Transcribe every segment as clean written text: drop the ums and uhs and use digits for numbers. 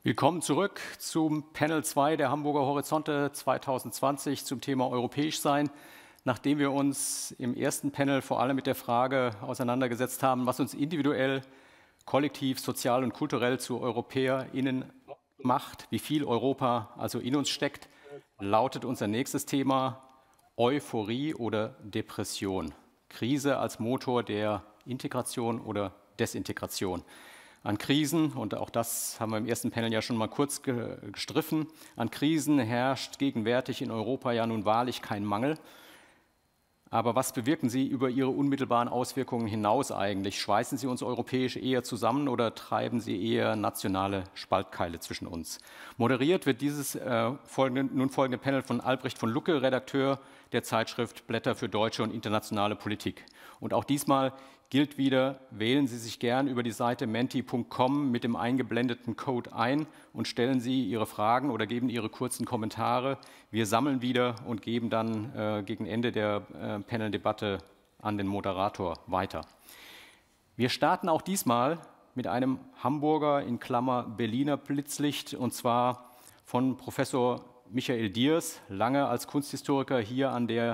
Willkommen zurück zum Panel 2 der Hamburger Horizonte 2020 zum Thema Europäisch sein. Nachdem wir uns im ersten Panel vor allem mit der Frage auseinandergesetzt haben, was uns individuell, kollektiv, sozial und kulturell zu EuropäerInnen macht, wie viel Europa also in uns steckt, lautet unser nächstes Thema Euphorie oder Depression. Krise als Motor der Integration oder Desintegration. An Krisen, und auch das haben wir im ersten Panel ja schon mal kurz gestriffen, an Krisen herrscht gegenwärtig in Europa ja nun wahrlich kein Mangel. Aber was bewirken sie über ihre unmittelbaren Auswirkungen hinaus eigentlich? Schweißen sie uns europäisch eher zusammen oder treiben sie eher nationale Spaltkeile zwischen uns? Moderiert wird dieses nun folgende Panel von Albrecht von Lucke, Redakteur der Zeitschrift Blätter für deutsche und internationale Politik. Und auch diesmal gilt wieder, wählen Sie sich gern über die Seite menti.com mit dem eingeblendeten Code ein und stellen Sie Ihre Fragen oder geben Ihre kurzen Kommentare. Wir sammeln wieder und geben dann gegen Ende der Paneldebatte an den Moderator weiter. Wir starten auch diesmal mit einem Hamburger in Klammer Berliner Blitzlicht, und zwar von Professor Michael Diers, lange als Kunsthistoriker hier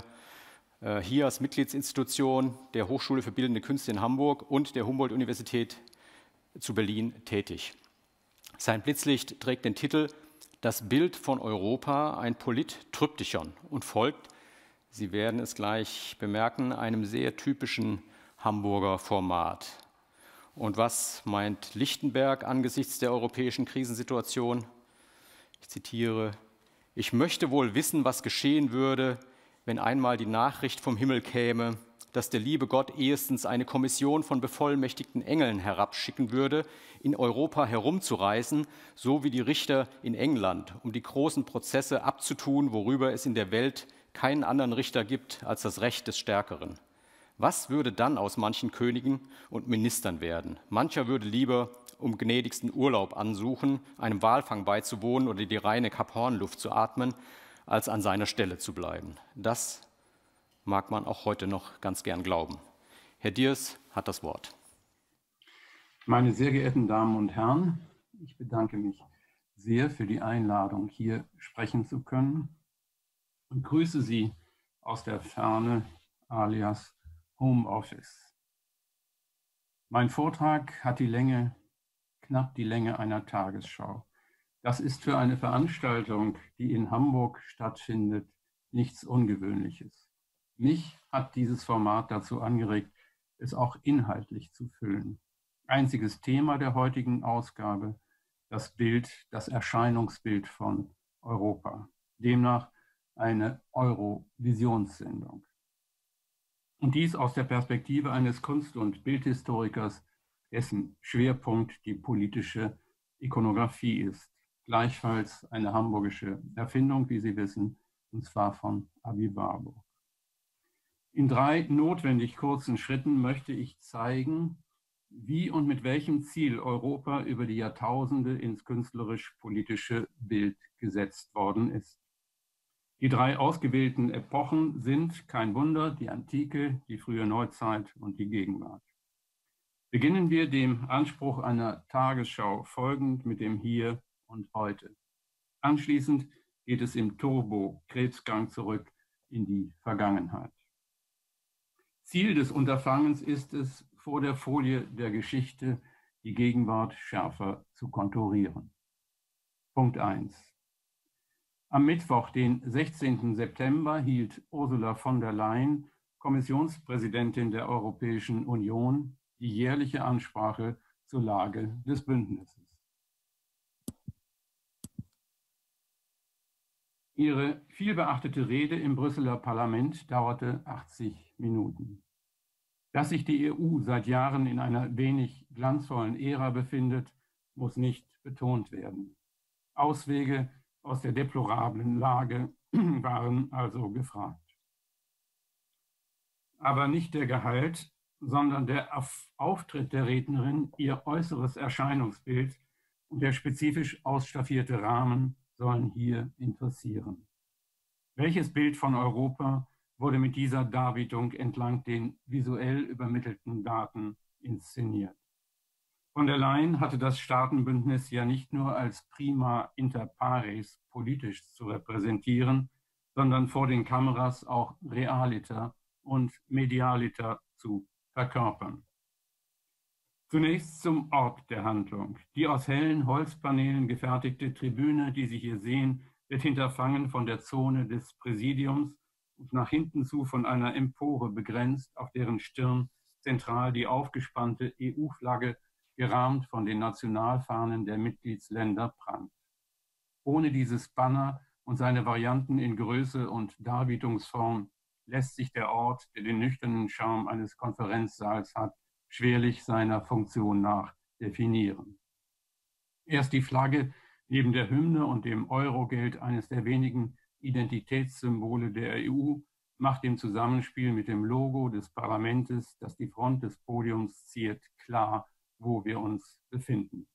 als Mitgliedsinstitution der Hochschule für Bildende Künste in Hamburg und der Humboldt-Universität zu Berlin tätig. Sein Blitzlicht trägt den Titel Das Bild von Europa, ein Polit-Tryptychon und folgt, Sie werden es gleich bemerken, einem sehr typischen Hamburger Format. Und was meint Lichtenberg angesichts der europäischen Krisensituation? Ich zitiere: Ich möchte wohl wissen, was geschehen würde, wenn einmal die Nachricht vom Himmel käme, dass der liebe Gott ehestens eine Kommission von bevollmächtigten Engeln herabschicken würde, in Europa herumzureisen, so wie die Richter in England, um die großen Prozesse abzutun, worüber es in der Welt keinen anderen Richter gibt als das Recht des Stärkeren. Was würde dann aus manchen Königen und Ministern werden? Mancher würde lieber um gnädigsten Urlaub ansuchen, einem Walfang beizuwohnen oder die reine Kap-Horn-Luft zu atmen, als an seiner Stelle zu bleiben. Das mag man auch heute noch ganz gern glauben. Herr Diers hat das Wort. Meine sehr geehrten Damen und Herren, ich bedanke mich sehr für die Einladung, hier sprechen zu können und grüße Sie aus der Ferne, alias Homeoffice. Mein Vortrag hat knapp die Länge einer Tagesschau. Das ist für eine Veranstaltung, die in Hamburg stattfindet, nichts Ungewöhnliches. Mich hat dieses Format dazu angeregt, es auch inhaltlich zu füllen. Einziges Thema der heutigen Ausgabe: das Erscheinungsbild von Europa. Demnach eine Eurovisionssendung. Und dies aus der Perspektive eines Kunst- und Bildhistorikers, dessen Schwerpunkt die politische Ikonographie ist. Gleichfalls eine hamburgische Erfindung, wie Sie wissen, und zwar von Aby Warburg. In 3 notwendig kurzen Schritten möchte ich zeigen, wie und mit welchem Ziel Europa über die Jahrtausende ins künstlerisch-politische Bild gesetzt worden ist. Die 3 ausgewählten Epochen sind, kein Wunder, die Antike, die frühe Neuzeit und die Gegenwart. Beginnen wir dem Anspruch einer Tagesschau folgend mit dem Hier und Heute. Anschließend geht es im Turbo-Krebsgang zurück in die Vergangenheit. Ziel des Unterfangens ist es, vor der Folie der Geschichte die Gegenwart schärfer zu konturieren. Punkt 1. Am Mittwoch, den 16. September, hielt Ursula von der Leyen, Kommissionspräsidentin der Europäischen Union, die jährliche Ansprache zur Lage des Bündnisses. Ihre vielbeachtete Rede im Brüsseler Parlament dauerte 80 Minuten. Dass sich die EU seit Jahren in einer wenig glanzvollen Ära befindet, muss nicht betont werden. Auswege aus der deplorablen Lage waren also gefragt. Aber nicht der Gehalt, sondern der Auftritt der Rednerin, ihr äußeres Erscheinungsbild und der spezifisch ausstaffierte Rahmen sollen hier interessieren. Welches Bild von Europa wurde mit dieser Darbietung entlang den visuell übermittelten Daten inszeniert? Von der Leyen hatte das Staatenbündnis ja nicht nur als prima inter pares politisch zu repräsentieren, sondern vor den Kameras auch realiter und medialiter zu verkörpern. Zunächst zum Ort der Handlung. Die aus hellen Holzpaneelen gefertigte Tribüne, die Sie hier sehen, wird hinterfangen von der Zone des Präsidiums und nach hinten zu von einer Empore begrenzt, auf deren Stirn zentral die aufgespannte EU-Flagge, gerahmt von den Nationalfahnen der Mitgliedsländer, prangt. Ohne dieses Banner und seine Varianten in Größe und Darbietungsform lässt sich der Ort, der den nüchternen Charme eines Konferenzsaals hat, schwerlich seiner Funktion nach definieren. Erst die Flagge neben der Hymne und dem Eurogeld, eines der wenigen Identitätssymbole der EU, macht im Zusammenspiel mit dem Logo des Parlaments, das die Front des Podiums ziert, klar, wo wir uns befinden.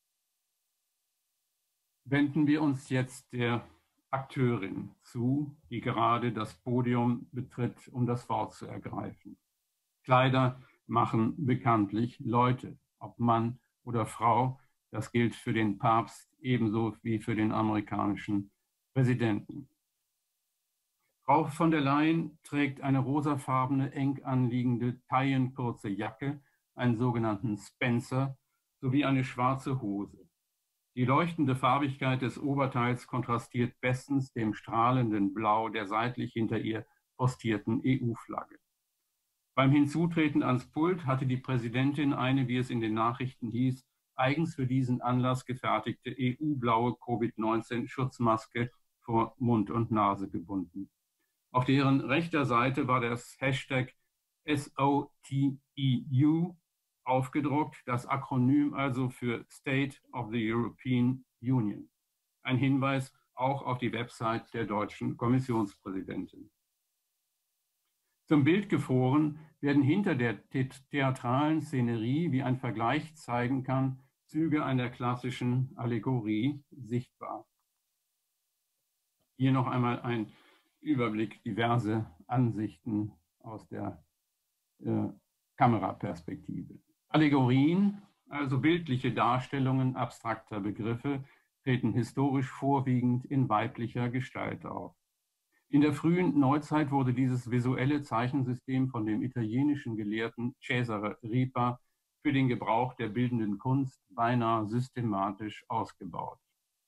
Wenden wir uns jetzt der Akteurin zu, die gerade das Podium betritt, um das Wort zu ergreifen. Kleider machen bekanntlich Leute, ob Mann oder Frau. Das gilt für den Papst ebenso wie für den amerikanischen Präsidenten. Frau von der Leyen trägt eine rosafarbene, eng anliegende, taillenkurze Jacke, einen sogenannten Spencer, sowie eine schwarze Hose. Die leuchtende Farbigkeit des Oberteils kontrastiert bestens dem strahlenden Blau der seitlich hinter ihr postierten EU-Flagge. Beim Hinzutreten ans Pult hatte die Präsidentin eine, wie es in den Nachrichten hieß, eigens für diesen Anlass gefertigte EU-blaue Covid-19-Schutzmaske vor Mund und Nase gebunden. Auf deren rechter Seite war das Hashtag SOTEU aufgedruckt, das Akronym also für State of the European Union. Ein Hinweis auch auf die Website der deutschen Kommissionspräsidentin. Zum Bild gefroren werden hinter der theatralen Szenerie, wie ein Vergleich zeigen kann, Züge einer klassischen Allegorie sichtbar. Hier noch einmal ein Überblick, diverse Ansichten aus der Kameraperspektive. Allegorien, also bildliche Darstellungen abstrakter Begriffe, treten historisch vorwiegend in weiblicher Gestalt auf. In der frühen Neuzeit wurde dieses visuelle Zeichensystem von dem italienischen Gelehrten Cesare Ripa für den Gebrauch der bildenden Kunst beinahe systematisch ausgebaut.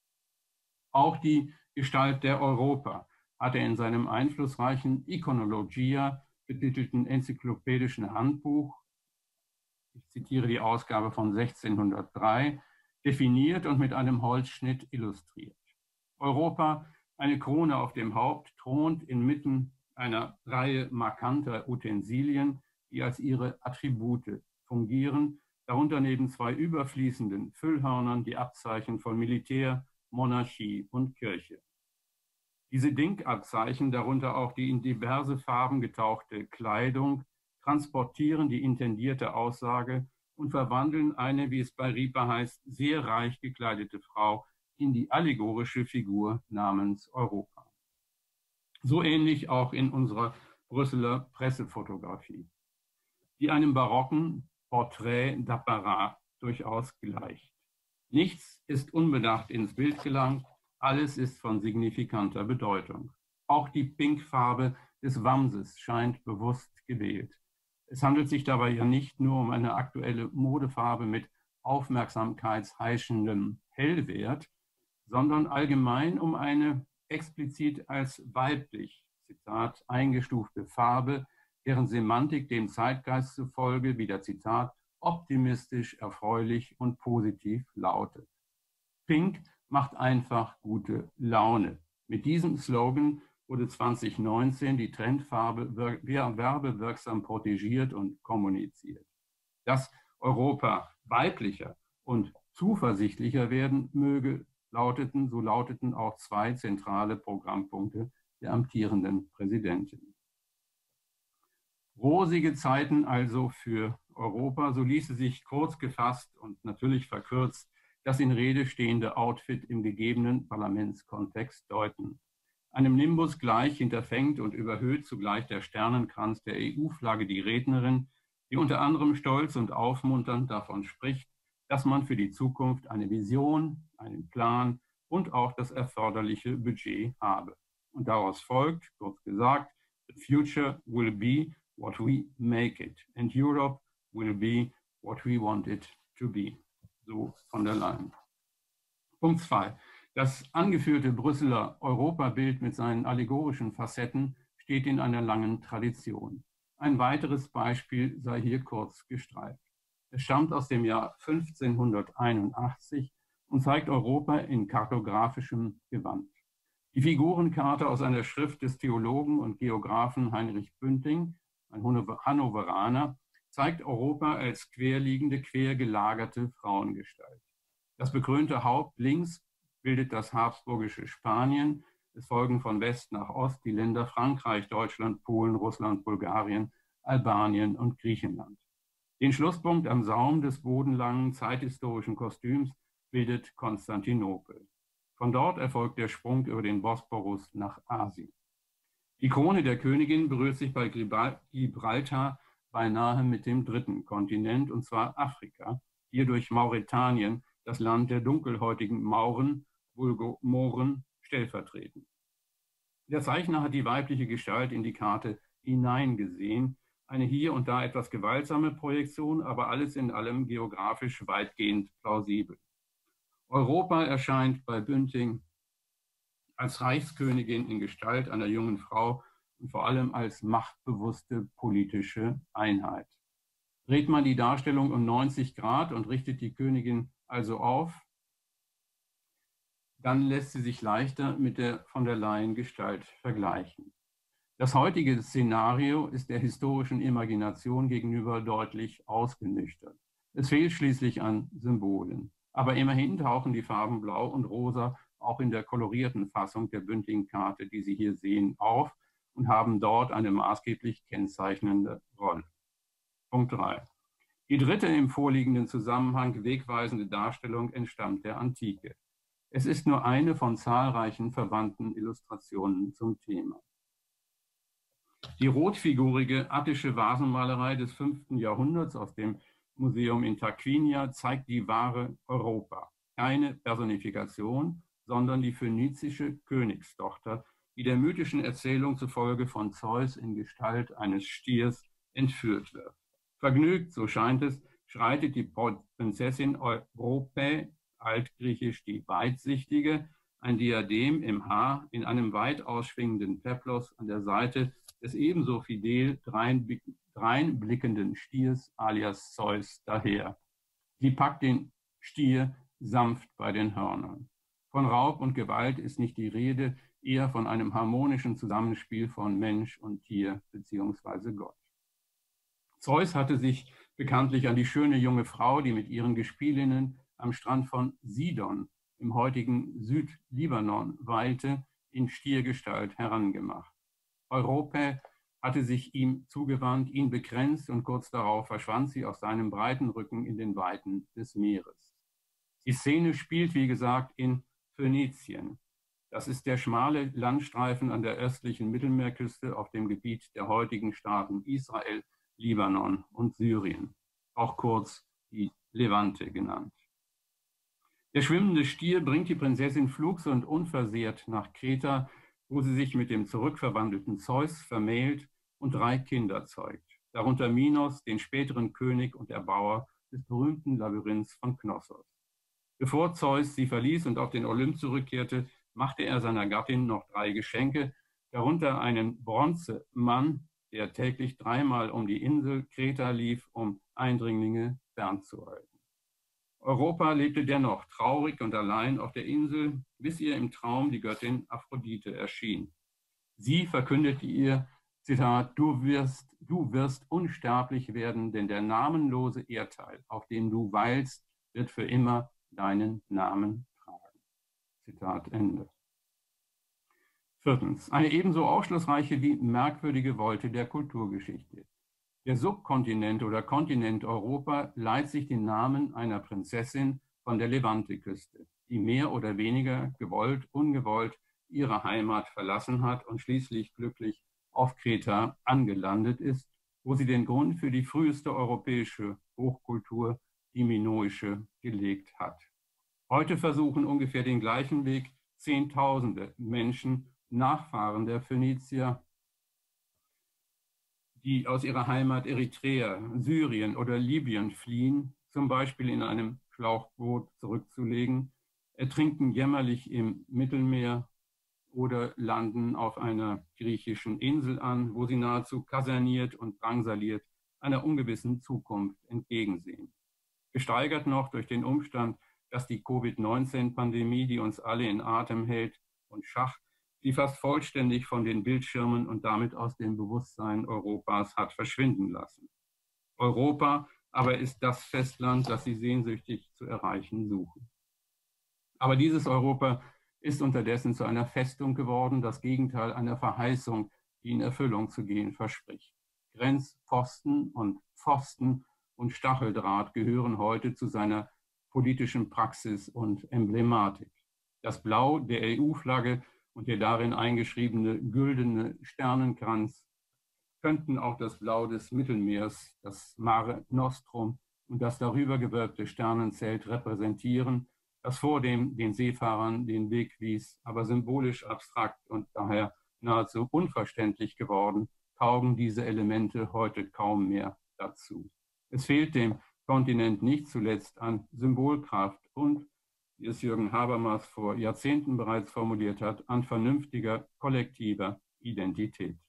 Auch die Gestalt der Europa hat er in seinem einflussreichen Iconologia betitelten enzyklopädischen Handbuch, ich zitiere die Ausgabe von 1603, definiert und mit einem Holzschnitt illustriert. Europa, eine Krone auf dem Haupt, thront inmitten einer Reihe markanter Utensilien, die als ihre Attribute fungieren, darunter neben zwei überfließenden Füllhörnern die Abzeichen von Militär, Monarchie und Kirche. Diese Dinkabzeichen, darunter auch die in diverse Farben getauchte Kleidung, transportieren die intendierte Aussage und verwandeln eine, wie es bei Ripa heißt, sehr reich gekleidete Frau in die allegorische Figur namens Europa. So ähnlich auch in unserer Brüsseler Pressefotografie, die einem barocken Portrait d'Apparat durchaus gleicht. Nichts ist unbedacht ins Bild gelangt, alles ist von signifikanter Bedeutung. Auch die Pinkfarbe des Wamses scheint bewusst gewählt. Es handelt sich dabei ja nicht nur um eine aktuelle Modefarbe mit aufmerksamkeitsheischendem Hellwert, sondern allgemein um eine explizit als weiblich, Zitat, eingestufte Farbe, deren Semantik dem Zeitgeist zufolge, wieder Zitat, optimistisch, erfreulich und positiv lautet. Pink macht einfach gute Laune. Mit diesem Slogan wurde 2019 die Trendfarbe werbewirksam protegiert und kommuniziert. Dass Europa weiblicher und zuversichtlicher werden möge, so lauteten auch zwei zentrale Programmpunkte der amtierenden Präsidentin. Rosige Zeiten also für Europa, so ließe sich kurz gefasst und natürlich verkürzt das in Rede stehende Outfit im gegebenen Parlamentskontext deuten. Einem Nimbus gleich hinterfängt und überhöht zugleich der Sternenkranz der EU-Flagge die Rednerin, die unter anderem stolz und aufmunternd davon spricht, dass man für die Zukunft eine Vision, einen Plan und auch das erforderliche Budget habe. Und daraus folgt, kurz gesagt, the future will be what we make it and Europe will be what we want it to be. So von der Leyen. Punkt 2. Das angeführte Brüsseler Europabild mit seinen allegorischen Facetten steht in einer langen Tradition. Ein weiteres Beispiel sei hier kurz gestreift. Es stammt aus dem Jahr 1581 und zeigt Europa in kartografischem Gewand. Die Figurenkarte aus einer Schrift des Theologen und Geographen Heinrich Bünting, ein Hannoveraner, zeigt Europa als querliegende, quergelagerte Frauengestalt. Das bekrönte Haupt links bildet das habsburgische Spanien. Es folgen von West nach Ost die Länder Frankreich, Deutschland, Polen, Russland, Bulgarien, Albanien und Griechenland. Den Schlusspunkt am Saum des bodenlangen zeithistorischen Kostüms bildet Konstantinopel. Von dort erfolgt der Sprung über den Bosporus nach Asien. Die Krone der Königin berührt sich bei Gibraltar beinahe mit dem dritten Kontinent, und zwar Afrika, hier durch Mauretanien, das Land der dunkelhäutigen Mauren, vulgo Mohren, stellvertretend. Der Zeichner hat die weibliche Gestalt in die Karte hineingesehen, eine hier und da etwas gewaltsame Projektion, aber alles in allem geografisch weitgehend plausibel. Europa erscheint bei Bünting als Reichskönigin in Gestalt einer jungen Frau und vor allem als machtbewusste politische Einheit. Dreht man die Darstellung um 90 Grad und richtet die Königin also auf, dann lässt sie sich leichter mit der von der Leyen Gestalt vergleichen. Das heutige Szenario ist der historischen Imagination gegenüber deutlich ausgenüchtert. Es fehlt schließlich an Symbolen. Aber immerhin tauchen die Farben Blau und Rosa auch in der kolorierten Fassung der Bünting-Karte, die Sie hier sehen, auf und haben dort eine maßgeblich kennzeichnende Rolle. Punkt 3. Die dritte im vorliegenden Zusammenhang wegweisende Darstellung entstammt der Antike. Es ist nur eine von zahlreichen verwandten Illustrationen zum Thema. Die rotfigurige attische Vasenmalerei des 5. Jahrhunderts aus dem Museum in Tarquinia zeigt die wahre Europa. Keine Personifikation, sondern die phönizische Königstochter, die der mythischen Erzählung zufolge von Zeus in Gestalt eines Stiers entführt wird. Vergnügt, so scheint es, schreitet die Prinzessin Europae, altgriechisch die Weitsichtige, ein Diadem im Haar in einem weit ausschwingenden Peplos an der Seite des ebenso fidel dreinblickenden Stiers alias Zeus daher. Sie packt den Stier sanft bei den Hörnern. Von Raub und Gewalt ist nicht die Rede, eher von einem harmonischen Zusammenspiel von Mensch und Tier bzw. Gott. Zeus hatte sich bekanntlich an die schöne junge Frau, die mit ihren Gespielinnen am Strand von Sidon im heutigen Südlibanon weilte, in Stiergestalt herangemacht. Europae hatte sich ihm zugewandt, ihn begrenzt und kurz darauf verschwand sie auf seinem breiten Rücken in den Weiten des Meeres. Die Szene spielt, wie gesagt, in Phönizien. Das ist der schmale Landstreifen an der östlichen Mittelmeerküste auf dem Gebiet der heutigen Staaten Israel, Libanon und Syrien, auch kurz die Levante genannt. Der schwimmende Stier bringt die Prinzessin flugs und unversehrt nach Kreta, wo sie sich mit dem zurückverwandelten Zeus vermählt und 3 Kinder zeugt, darunter Minos, den späteren König und Erbauer des berühmten Labyrinths von Knossos. Bevor Zeus sie verließ und auf den Olymp zurückkehrte, machte er seiner Gattin noch 3 Geschenke, darunter einen Bronzemann, der täglich 3-mal um die Insel Kreta lief, um Eindringlinge fernzuhalten. Europa lebte dennoch traurig und allein auf der Insel, bis ihr im Traum die Göttin Aphrodite erschien. Sie verkündete ihr, Zitat, du wirst unsterblich werden, denn der namenlose Erdteil, auf dem du weilst, wird für immer deinen Namen tragen. Zitat Ende. 4. Eine ebenso aufschlussreiche wie merkwürdige Wolte der Kulturgeschichte. Der Subkontinent oder Kontinent Europa leiht sich den Namen einer Prinzessin von der Levante-Küste, die mehr oder weniger gewollt, ungewollt ihre Heimat verlassen hat und schließlich glücklich auf Kreta angelandet ist, wo sie den Grund für die früheste europäische Hochkultur, die minoische gelegt hat. Heute versuchen ungefähr den gleichen Weg Zehntausende Menschen, Nachfahren der Phönizier, die aus ihrer Heimat Eritrea, Syrien oder Libyen fliehen, zum Beispiel in einem Schlauchboot zurückzulegen, ertrinken jämmerlich im Mittelmeer oder landen auf einer griechischen Insel an, wo sie nahezu kaserniert und drangsaliert einer ungewissen Zukunft entgegensehen. Gesteigert noch durch den Umstand, dass die Covid-19-Pandemie, die uns alle in Atem hält und Schach, sie fast vollständig von den Bildschirmen und damit aus dem Bewusstsein Europas hat verschwinden lassen. Europa aber ist das Festland, das sie sehnsüchtig zu erreichen suchen. Aber dieses Europa ist unterdessen zu einer Festung geworden, das Gegenteil einer Verheißung, die in Erfüllung zu gehen verspricht. Grenzpfosten und Pfosten und Stacheldraht gehören heute zu seiner politischen Praxis und Emblematik. Das Blau der EU-Flagge und der darin eingeschriebene güldene Sternenkranz könnten auch das Blau des Mittelmeers, das Mare Nostrum und das darüber gewölbte Sternenzelt repräsentieren, das vor dem den Seefahrern den Weg wies, aber symbolisch abstrakt und daher nahezu unverständlich geworden, taugen diese Elemente heute kaum mehr dazu. Es fehlt dem Kontinent nicht zuletzt an Symbolkraft und, wie es Jürgen Habermas vor Jahrzehnten bereits formuliert hat, an vernünftiger kollektiver Identität.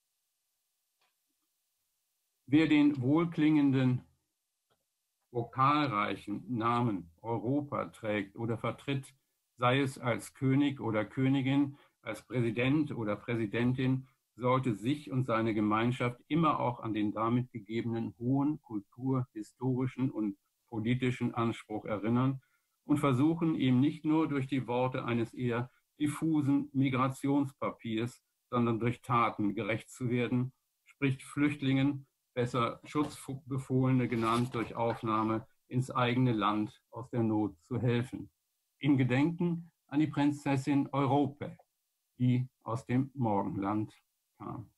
Wer den wohlklingenden, vokalreichen Namen Europa trägt oder vertritt, sei es als König oder Königin, als Präsident oder Präsidentin, sollte sich und seine Gemeinschaft immer auch an den damit gegebenen hohen kulturhistorischen und politischen Anspruch erinnern und versuchen, ihm nicht nur durch die Worte eines eher diffusen Migrationspapiers, sondern durch Taten gerecht zu werden, sprich Flüchtlingen, besser Schutzbefohlene genannt, durch Aufnahme ins eigene Land aus der Not zu helfen. In Gedenken an die Prinzessin Europe, die aus dem Morgenland kam.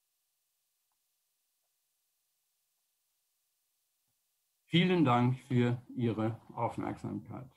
Vielen Dank für Ihre Aufmerksamkeit.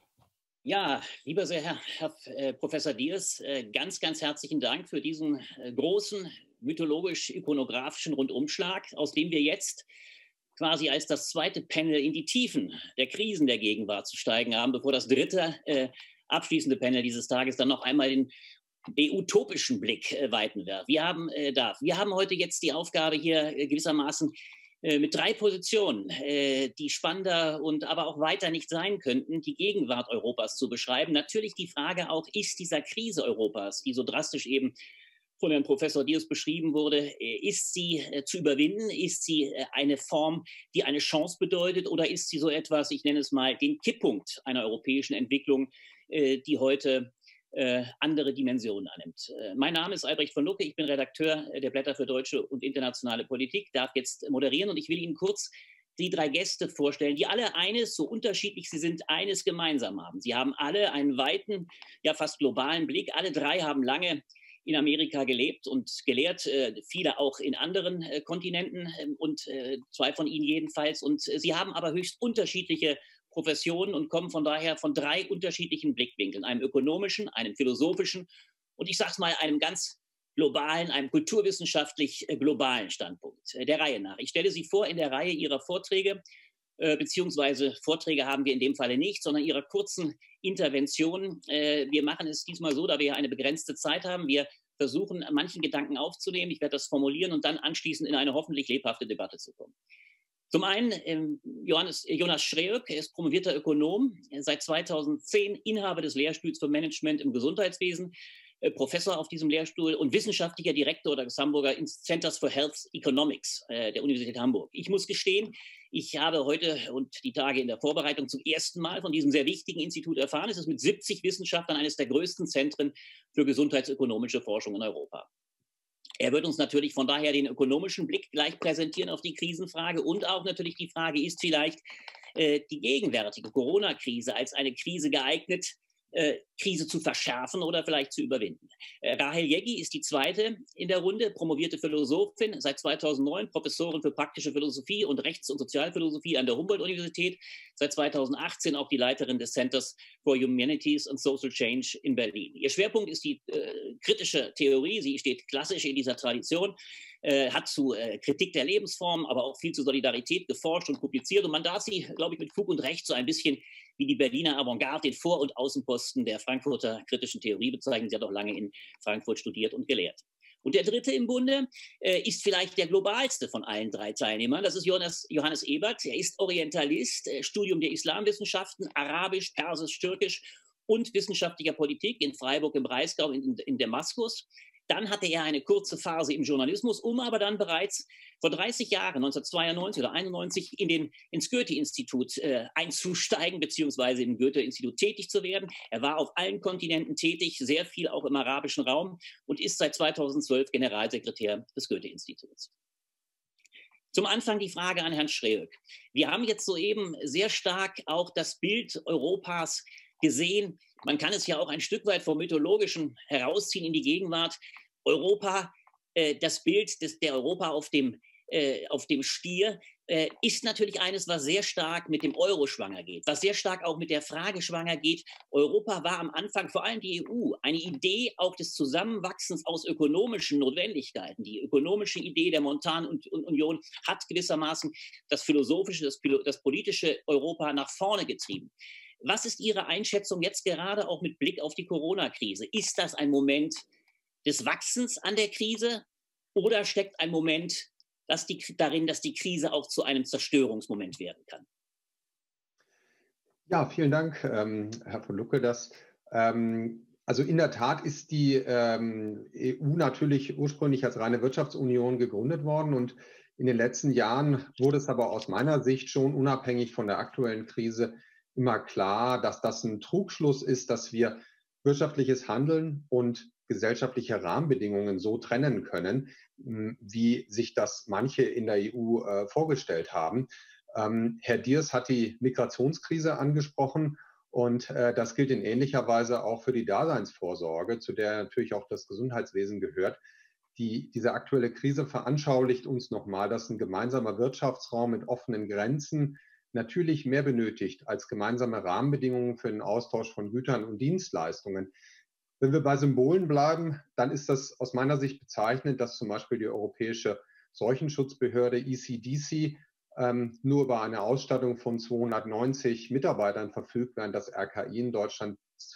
Ja, lieber sehr Herr Professor Diers, ganz, ganz herzlichen Dank für diesen großen mythologisch-ikonografischen Rundumschlag, aus dem wir jetzt quasi als das zweite Panel in die Tiefen der Krisen der Gegenwart zu steigen haben, bevor das dritte abschließende Panel dieses Tages dann noch einmal den utopischen Blick weiten wird. Wir haben heute jetzt die Aufgabe hier gewissermaßen mit 3 Positionen, die spannender und aber auch weiter nicht sein könnten, die Gegenwart Europas zu beschreiben. Natürlich die Frage auch, ist dieser Krise Europas, die so drastisch eben von Herrn Professor Diers beschrieben wurde, ist sie zu überwinden? Ist sie eine Form, die eine Chance bedeutet? Oder ist sie so etwas, ich nenne es mal, den Kipppunkt einer europäischen Entwicklung, die heute andere Dimensionen annimmt. Mein Name ist Albrecht von Lucke, ich bin Redakteur der Blätter für deutsche und internationale Politik, darf jetzt moderieren und ich will Ihnen kurz die 3 Gäste vorstellen, die alle eines, so unterschiedlich sie sind, eines gemeinsam haben. Sie haben alle einen weiten, ja fast globalen Blick. Alle 3 haben lange in Amerika gelebt und gelehrt, viele auch in anderen Kontinenten und 2 von ihnen jedenfalls. Und sie haben aber höchst unterschiedliche Professionen und kommen von daher von 3 unterschiedlichen Blickwinkeln, einem ökonomischen, einem philosophischen und ich sage es mal, einem ganz globalen, einem kulturwissenschaftlich globalen Standpunkt, der Reihe nach. Ich stelle Sie vor in der Reihe Ihrer Vorträge, beziehungsweise Vorträge haben wir in dem Falle nicht, sondern Ihrer kurzen Interventionen. Wir machen es diesmal so, da wir ja eine begrenzte Zeit haben, wir versuchen, manchen Gedanken aufzunehmen, ich werde das formulieren und dann anschließend in eine hoffentlich lebhafte Debatte zu kommen. Zum einen Jonas Schreöck, er ist promovierter Ökonom, seit 2010 Inhaber des Lehrstuhls für Management im Gesundheitswesen, Professor auf diesem Lehrstuhl und wissenschaftlicher Direktor des Hamburger Centers for Health Economics der Universität Hamburg. Ich muss gestehen, ich habe heute und die Tage in der Vorbereitung zum ersten Mal von diesem sehr wichtigen Institut erfahren. Es ist mit 70 Wissenschaftlern eines der größten Zentren für gesundheitsökonomische Forschung in Europa. Er wird uns natürlich von daher den ökonomischen Blick gleich präsentieren auf die Krisenfrage und auch natürlich die Frage, ist vielleicht die gegenwärtige Corona-Krise als eine Krise geeignet, Krise zu verschärfen oder vielleicht zu überwinden. Rahel Jeggi ist die zweite in der Runde, promovierte Philosophin, seit 2009 Professorin für praktische Philosophie und Rechts- und Sozialphilosophie an der Humboldt-Universität, seit 2018 auch die Leiterin des Centers for Humanities and Social Change in Berlin. Ihr Schwerpunkt ist die kritische Theorie, sie steht klassisch in dieser Tradition, hat zu Kritik der Lebensform, aber auch viel zu Solidarität geforscht und publiziert. Und man darf sie, glaube ich, mit Fug und Recht so ein bisschen wie die Berliner Avantgarde, den Vor- und Außenposten der Frankfurter kritischen Theorie bezeichnen. Sie hat auch lange in Frankfurt studiert und gelehrt. Und der dritte im Bunde ist vielleicht der globalste von allen drei Teilnehmern. Das ist Johannes Ebert. Er ist Orientalist, Studium der Islamwissenschaften, Arabisch, Persisch, Türkisch und wissenschaftlicher Politik in Freiburg im Breisgau in Damaskus. Dann hatte er eine kurze Phase im Journalismus, um aber dann bereits vor 30 Jahren, 1992 oder 91, ins Goethe-Institut einzusteigen, beziehungsweise im Goethe-Institut tätig zu werden. Er war auf allen Kontinenten tätig, sehr viel auch im arabischen Raum und ist seit 2012 Generalsekretär des Goethe-Instituts. Zum Anfang die Frage an Herrn Schreeök. Wir haben jetzt soeben sehr stark auch das Bild Europas gesehen. Man kann es ja auch ein Stück weit vom Mythologischen herausziehen in die Gegenwart. Europa, das Bild der Europa auf dem Stier, ist natürlich eines, was sehr stark mit dem Euro schwanger geht, was sehr stark auch mit der Frage schwanger geht. Europa war am Anfang, vor allem die EU, eine Idee auch des Zusammenwachsens aus ökonomischen Notwendigkeiten. Die ökonomische Idee der Montanunion hat gewissermaßen das philosophische, das politische Europa nach vorne getrieben. Was ist Ihre Einschätzung jetzt gerade auch mit Blick auf die Corona-Krise? Ist das ein Moment des Wachsens an der Krise oder steckt ein Moment darin, dass die Krise auch zu einem Zerstörungsmoment werden kann? Ja, vielen Dank, Herr von Lucke. Also in der Tat ist die EU natürlich ursprünglich als reine Wirtschaftsunion gegründet worden und in den letzten Jahren wurde es aber aus meiner Sicht schon unabhängig von der aktuellen Krise immer klar, dass das ein Trugschluss ist, dass wir wirtschaftliches Handeln und gesellschaftliche Rahmenbedingungen so trennen können, wie sich das manche in der EU vorgestellt haben. Herr Diers hat die Migrationskrise angesprochen und das gilt in ähnlicher Weise auch für die Daseinsvorsorge, zu der natürlich auch das Gesundheitswesen gehört. Diese aktuelle Krise veranschaulicht uns nochmal, dass ein gemeinsamer Wirtschaftsraum mit offenen Grenzen natürlich mehr benötigt als gemeinsame Rahmenbedingungen für den Austausch von Gütern und Dienstleistungen. Wenn wir bei Symbolen bleiben, dann ist das aus meiner Sicht bezeichnend, dass zum Beispiel die Europäische Seuchenschutzbehörde ECDC nur über eine Ausstattung von 290 Mitarbeitern verfügt, während das RKI in Deutschland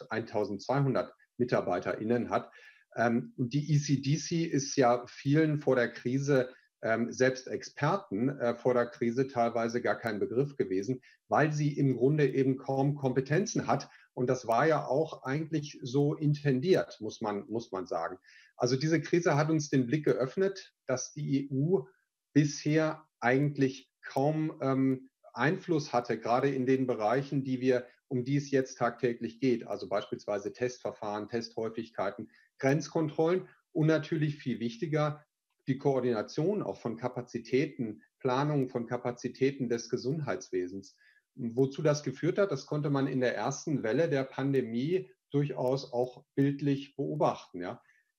1200 MitarbeiterInnen hat. Und die ECDC ist ja vielen vor der Krise, selbst Experten vor der Krise teilweise gar kein Begriff gewesen, weil sie im Grunde eben kaum Kompetenzen hat. Und das war ja auch eigentlich so intendiert, muss man sagen. Also diese Krise hat uns den Blick geöffnet, dass die EU bisher eigentlich kaum Einfluss hatte, gerade in den Bereichen, um die es jetzt tagtäglich geht. Also beispielsweise Testverfahren, Testhäufigkeiten, Grenzkontrollen und natürlich viel wichtiger, die Koordination auch von Kapazitäten, Planung von Kapazitäten des Gesundheitswesens. Wozu das geführt hat, das konnte man in der ersten Welle der Pandemie durchaus auch bildlich beobachten. Ja.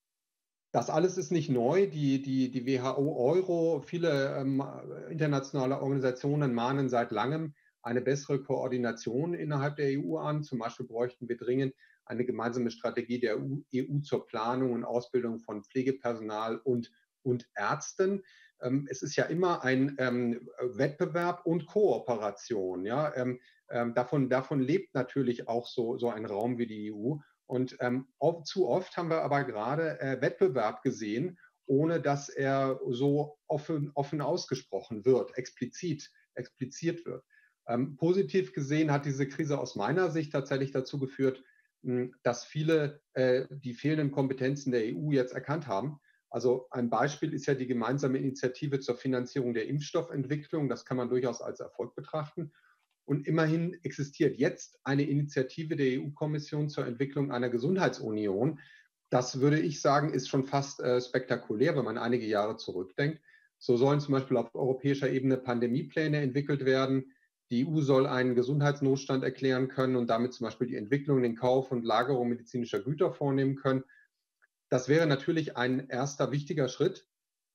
Das alles ist nicht neu. Die WHO, Euro, viele internationale Organisationen mahnen seit langem eine bessere Koordination innerhalb der EU an. Zum Beispiel bräuchten wir dringend eine gemeinsame Strategie der EU zur Planung und Ausbildung von Pflegepersonal und Ärzten. Es ist ja immer ein Wettbewerb und Kooperation. Ja? Davon lebt natürlich auch so ein Raum wie die EU. Und zu oft haben wir aber gerade Wettbewerb gesehen, ohne dass er so offen ausgesprochen wird, expliziert wird. Positiv gesehen hat diese Krise aus meiner Sicht tatsächlich dazu geführt, dass viele die fehlenden Kompetenzen der EU jetzt erkannt haben. Also ein Beispiel ist ja die gemeinsame Initiative zur Finanzierung der Impfstoffentwicklung. Das kann man durchaus als Erfolg betrachten. Und immerhin existiert jetzt eine Initiative der EU-Kommission zur Entwicklung einer Gesundheitsunion. Das würde ich sagen, ist schon fast spektakulär, wenn man einige Jahre zurückdenkt. So sollen zum Beispiel auf europäischer Ebene Pandemiepläne entwickelt werden. Die EU soll einen Gesundheitsnotstand erklären können und damit zum Beispiel die Entwicklung, den Kauf und Lagerung medizinischer Güter vornehmen können. Das wäre natürlich ein erster wichtiger Schritt.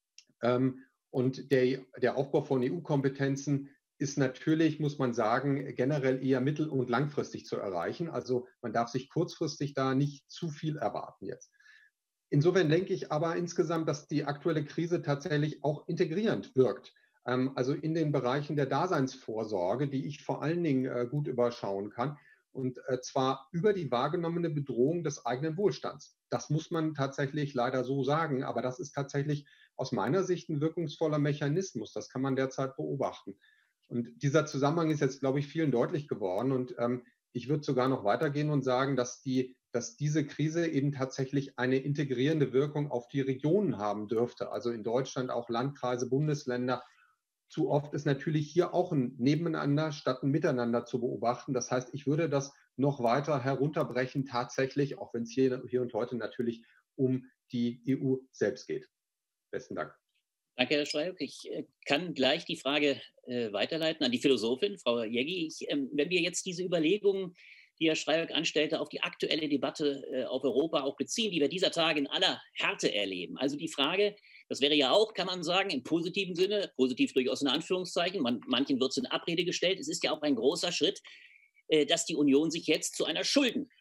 Und der Aufbau von EU-Kompetenzen ist natürlich, muss man sagen, generell eher mittel- und langfristig zu erreichen. Also man darf sich kurzfristig da nicht zu viel erwarten jetzt. Insofern denke ich aber insgesamt, dass die aktuelle Krise tatsächlich auch integrierend wirkt. Also in den Bereichen der Daseinsvorsorge, die ich vor allen Dingen gut überschauen kann. Und zwar über die wahrgenommene Bedrohung des eigenen Wohlstands. Das muss man tatsächlich leider so sagen, aber das ist tatsächlich aus meiner Sicht ein wirkungsvoller Mechanismus. Das kann man derzeit beobachten. Und dieser Zusammenhang ist jetzt, glaube ich, vielen deutlich geworden. Und ich würde sogar noch weitergehen und sagen, dass diese Krise eben tatsächlich eine integrierende Wirkung auf die Regionen haben dürfte. Also in Deutschland auch Landkreise, Bundesländer. Zu oft ist natürlich hier auch ein Nebeneinander statt ein Miteinander zu beobachten. Das heißt, ich würde das noch weiter herunterbrechen, tatsächlich, auch wenn es hier und heute natürlich um die EU selbst geht. Besten Dank. Danke, Herr Schreib. Ich kann gleich die Frage weiterleiten an die Philosophin, Frau Jeggi. Wenn wir jetzt diese Überlegungen, die Herr Schreib anstellte, auf die aktuelle Debatte auf Europa auch beziehen, die wir dieser Tage in aller Härte erleben. Also die Frage, das wäre ja auch, kann man sagen, im positiven Sinne, positiv durchaus in Anführungszeichen, manchen wird es in Abrede gestellt, es ist ja auch ein großer Schritt, dass die Union sich jetzt zu einer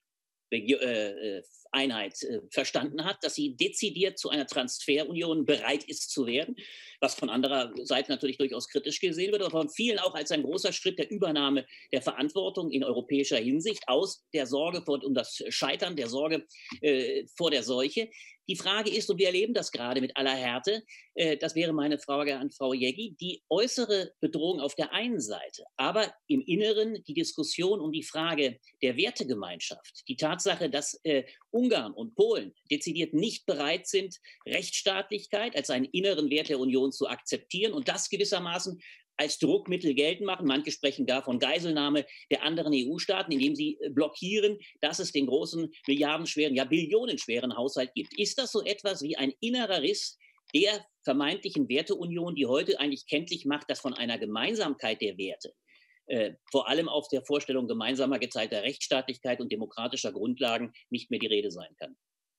Schuldeneinheit verstanden hat, dass sie dezidiert zu einer Transferunion bereit ist zu werden, was von anderer Seite natürlich durchaus kritisch gesehen wird, aber von vielen auch als ein großer Schritt der Übernahme der Verantwortung in europäischer Hinsicht aus der Sorge um das Scheitern, der Sorge vor der Seuche. Die Frage ist, und wir erleben das gerade mit aller Härte, das wäre meine Frage an Frau Jeggi, die äußere Bedrohung auf der einen Seite, aber im Inneren die Diskussion um die Frage der Wertegemeinschaft, die Tatsache, dass Ungarn und Polen dezidiert nicht bereit sind, Rechtsstaatlichkeit als einen inneren Wert der Union zu akzeptieren und das gewissermaßen als Druckmittel geltend machen. Manche sprechen gar von Geiselnahme der anderen EU-Staaten, indem sie blockieren, dass es den großen milliardenschweren, ja billionenschweren Haushalt gibt. Ist das so etwas wie ein innerer Riss der vermeintlichen Werteunion, die heute eigentlich kenntlich macht, dass von einer Gemeinsamkeit der Werte, vor allem auf der Vorstellung gemeinsamer geteilter Rechtsstaatlichkeit und demokratischer Grundlagen, nicht mehr die Rede sein kann?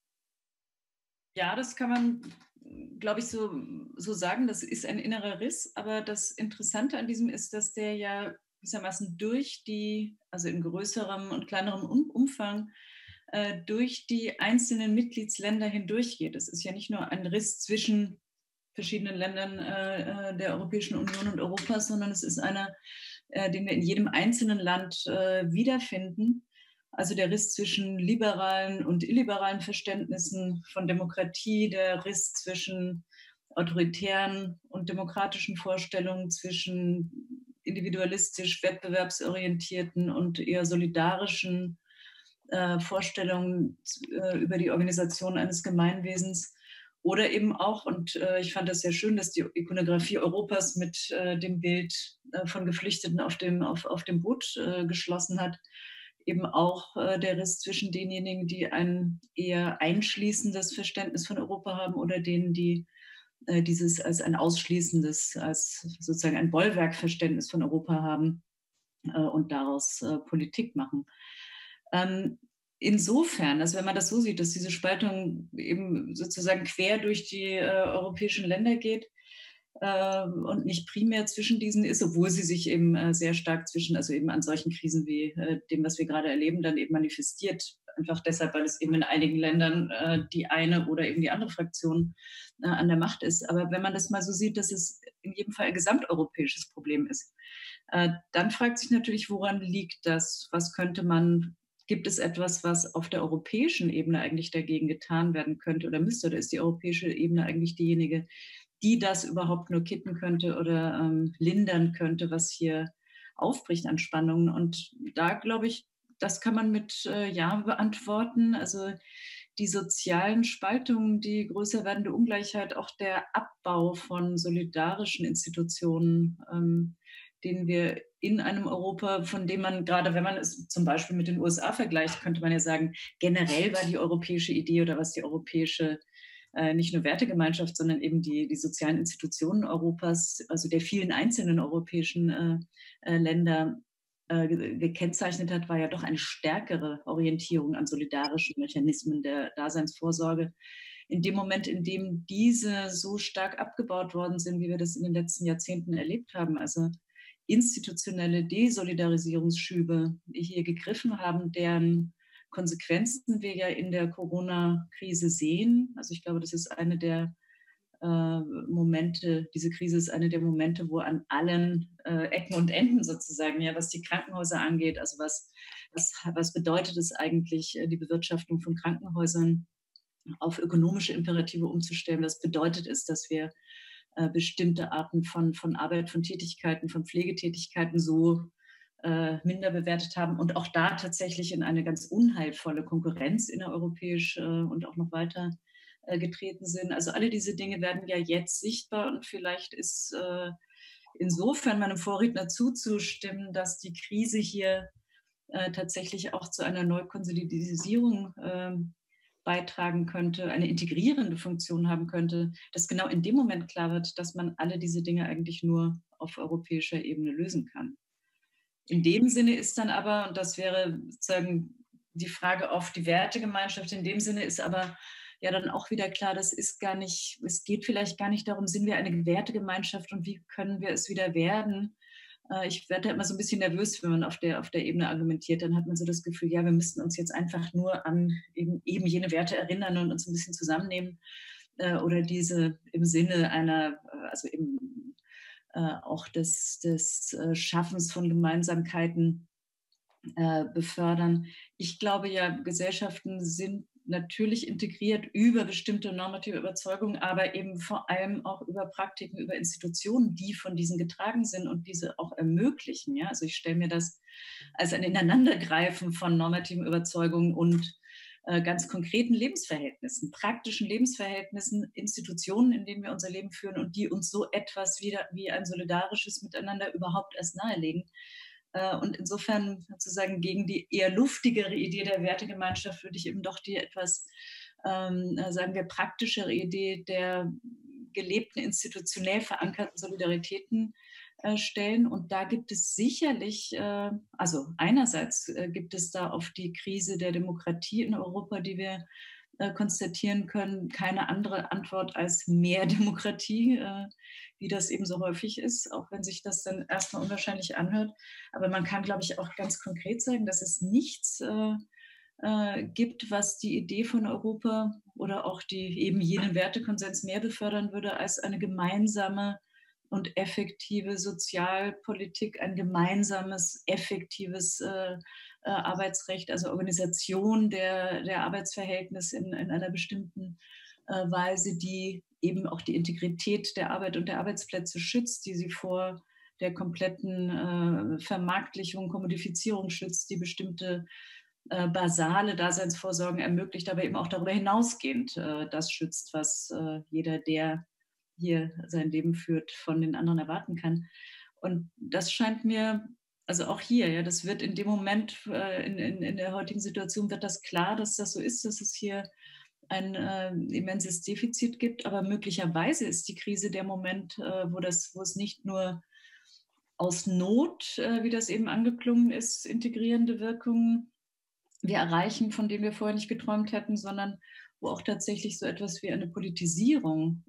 Ja, das kann man, glaube ich, so sagen. Das ist ein innerer Riss. Aber das Interessante an diesem ist, dass der ja gewissermaßen also in größerem und kleinerem Umfang, durch die einzelnen Mitgliedsländer hindurchgeht. Es ist ja nicht nur ein Riss zwischen verschiedenen Ländern der Europäischen Union und Europas, sondern es ist einer, den wir in jedem einzelnen Land wiederfinden. Also der Riss zwischen liberalen und illiberalen Verständnissen von Demokratie, der Riss zwischen autoritären und demokratischen Vorstellungen, zwischen individualistisch wettbewerbsorientierten und eher solidarischen Vorstellungen über die Organisation eines Gemeinwesens. Oder eben auch, und ich fand das sehr schön, dass die Ikonografie Europas mit dem Bild von Geflüchteten auf dem Boot geschlossen hat, eben auch der Riss zwischen denjenigen, die ein eher einschließendes Verständnis von Europa haben oder denen, die dieses als ein ausschließendes, als sozusagen ein Bollwerkverständnis von Europa haben und daraus Politik machen. Insofern, also wenn man das so sieht, dass diese Spaltung eben sozusagen quer durch die europäischen Länder geht und nicht primär zwischen diesen ist, obwohl sie sich eben sehr stark also eben an solchen Krisen wie dem, was wir gerade erleben, dann eben manifestiert. Einfach deshalb, weil es eben in einigen Ländern die eine oder eben die andere Fraktion an der Macht ist. Aber wenn man das mal so sieht, dass es in jedem Fall ein gesamteuropäisches Problem ist, dann fragt sich natürlich, woran liegt das? Gibt es etwas, was auf der europäischen Ebene eigentlich dagegen getan werden könnte oder müsste? Oder ist die europäische Ebene eigentlich diejenige, die das überhaupt nur kitten könnte oder lindern könnte, was hier aufbricht an Spannungen? Und da glaube ich, das kann man mit Ja beantworten. Also die sozialen Spaltungen, die größer werdende Ungleichheit, auch der Abbau von solidarischen Institutionen, den wir in einem Europa, von dem man gerade, wenn man es zum Beispiel mit den USA vergleicht, könnte man ja sagen, generell war die europäische Idee oder was die europäische nicht nur Wertegemeinschaft, sondern eben die sozialen Institutionen Europas, also der vielen einzelnen europäischen Länder, gekennzeichnet hat, war ja doch eine stärkere Orientierung an solidarischen Mechanismen der Daseinsvorsorge. In dem Moment, in dem diese so stark abgebaut worden sind, wie wir das in den letzten Jahrzehnten erlebt haben, also institutionelle Desolidarisierungsschübe hier gegriffen haben, deren Konsequenzen wir ja in der Corona-Krise sehen. Also ich glaube, das ist eine der Momente, diese Krise ist eine der Momente, wo an allen Ecken und Enden sozusagen, ja, was die Krankenhäuser angeht, also was bedeutet es eigentlich, die Bewirtschaftung von Krankenhäusern auf ökonomische Imperative umzustellen? Was bedeutet es, dass wir bestimmte Arten von Arbeit, von Tätigkeiten, von Pflegetätigkeiten so minder bewertet haben und auch da tatsächlich in eine ganz unheilvolle Konkurrenz innereuropäisch und auch noch weiter getreten sind. Also alle diese Dinge werden ja jetzt sichtbar und vielleicht ist insofern meinem Vorredner zuzustimmen, dass die Krise hier tatsächlich auch zu einer Neukonsolidierung beitragen könnte, eine integrierende Funktion haben könnte, dass genau in dem Moment klar wird, dass man alle diese Dinge eigentlich nur auf europäischer Ebene lösen kann. In dem Sinne ist dann aber, und das wäre sozusagen die Frage auf die Wertegemeinschaft, in dem Sinne ist aber ja dann auch wieder klar, das ist gar nicht, es geht vielleicht gar nicht darum, sind wir eine Wertegemeinschaft und wie können wir es wieder werden. Ich werde da immer so ein bisschen nervös, wenn man auf der Ebene argumentiert, dann hat man so das Gefühl, ja, wir müssten uns jetzt einfach nur an eben jene Werte erinnern und uns ein bisschen zusammennehmen oder diese im Sinne einer, also eben auch des Schaffens von Gemeinsamkeiten befördern. Ich glaube ja, Gesellschaften sind natürlich integriert über bestimmte normative Überzeugungen, aber eben vor allem auch über Praktiken, über Institutionen, die von diesen getragen sind und diese auch ermöglichen. Ja? Also ich stelle mir das als ein Ineinandergreifen von normativen Überzeugungen und ganz konkreten Lebensverhältnissen, praktischen Lebensverhältnissen, Institutionen, in denen wir unser Leben führen und die uns so etwas wie ein solidarisches Miteinander überhaupt erst nahelegen. Und insofern sozusagen gegen die eher luftigere Idee der Wertegemeinschaft würde ich eben doch die etwas, sagen wir, praktischere Idee der gelebten, institutionell verankerten Solidaritäten stellen. Und da gibt es sicherlich, also einerseits gibt es da auf die Krise der Demokratie in Europa, die wir konstatieren können, keine andere Antwort als mehr Demokratie, wie das eben so häufig ist, auch wenn sich das dann erstmal unwahrscheinlich anhört. Aber man kann, glaube ich, auch ganz konkret sagen, dass es nichts gibt, was die Idee von Europa oder auch die eben jenen Wertekonsens mehr befördern würde als eine gemeinsame und effektive Sozialpolitik, ein gemeinsames, effektives Arbeitsrecht, also Organisation der Arbeitsverhältnisse in einer bestimmten Weise, die eben auch die Integrität der Arbeit und der Arbeitsplätze schützt, die sie vor der kompletten Vermarktlichung, Kommodifizierung schützt, die bestimmte basale Daseinsvorsorgen ermöglicht, aber eben auch darüber hinausgehend das schützt, was jeder, der hier sein Leben führt, von den anderen erwarten kann. Und das scheint mir, also auch hier, ja, das wird in dem Moment, in der heutigen Situation wird das klar, dass das so ist, dass es hier ein immenses Defizit gibt, aber möglicherweise ist die Krise der Moment, wo es nicht nur aus Not, wie das eben angeklungen ist, integrierende Wirkungen wir erreichen, von denen wir vorher nicht geträumt hätten, sondern wo auch tatsächlich so etwas wie eine Politisierung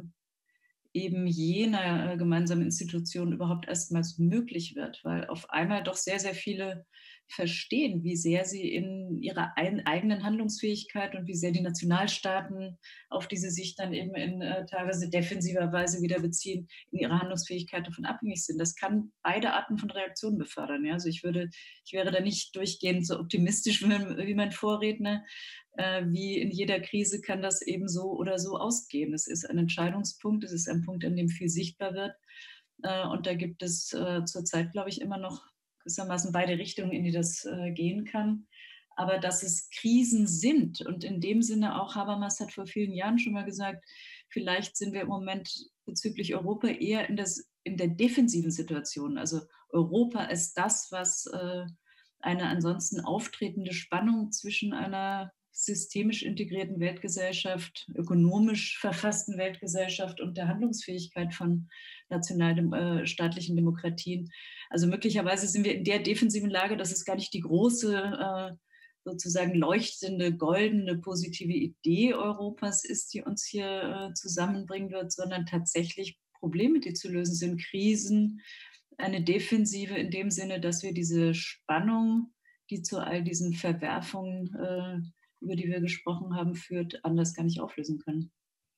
eben jener gemeinsamen Institutionen überhaupt erstmals möglich wird, weil auf einmal doch sehr, sehr viele verstehen, wie sehr sie in ihrer eigenen Handlungsfähigkeit und wie sehr die Nationalstaaten, auf die sie sich dann eben in teilweise defensiver Weise wieder beziehen, in ihrer Handlungsfähigkeit davon abhängig sind. Das kann beide Arten von Reaktionen befördern. Ja? Also ich wäre da nicht durchgehend so optimistisch wie mein Vorredner. Wie in jeder Krise kann das eben so oder so ausgehen. Es ist ein Entscheidungspunkt, es ist ein Punkt, an dem viel sichtbar wird. Und da gibt es zurzeit, glaube ich, immer noch gewissermaßen beide Richtungen, in die das gehen kann. Aber dass es Krisen sind und in dem Sinne auch, Habermas hat vor vielen Jahren schon mal gesagt, vielleicht sind wir im Moment bezüglich Europa eher in der defensiven Situation. Also Europa ist das, was eine ansonsten auftretende Spannung zwischen einer systemisch integrierten Weltgesellschaft, ökonomisch verfassten Weltgesellschaft und der Handlungsfähigkeit von nationalstaatlichen Demokratien. Also möglicherweise sind wir in der defensiven Lage, dass es gar nicht die große, sozusagen leuchtende, goldene, positive Idee Europas ist, die uns hier zusammenbringen wird, sondern tatsächlich Probleme, die zu lösen sind, Krisen, eine Defensive in dem Sinne, dass wir diese Spannung, die zu all diesen Verwerfungen, über die wir gesprochen haben, führt, anders gar nicht auflösen können.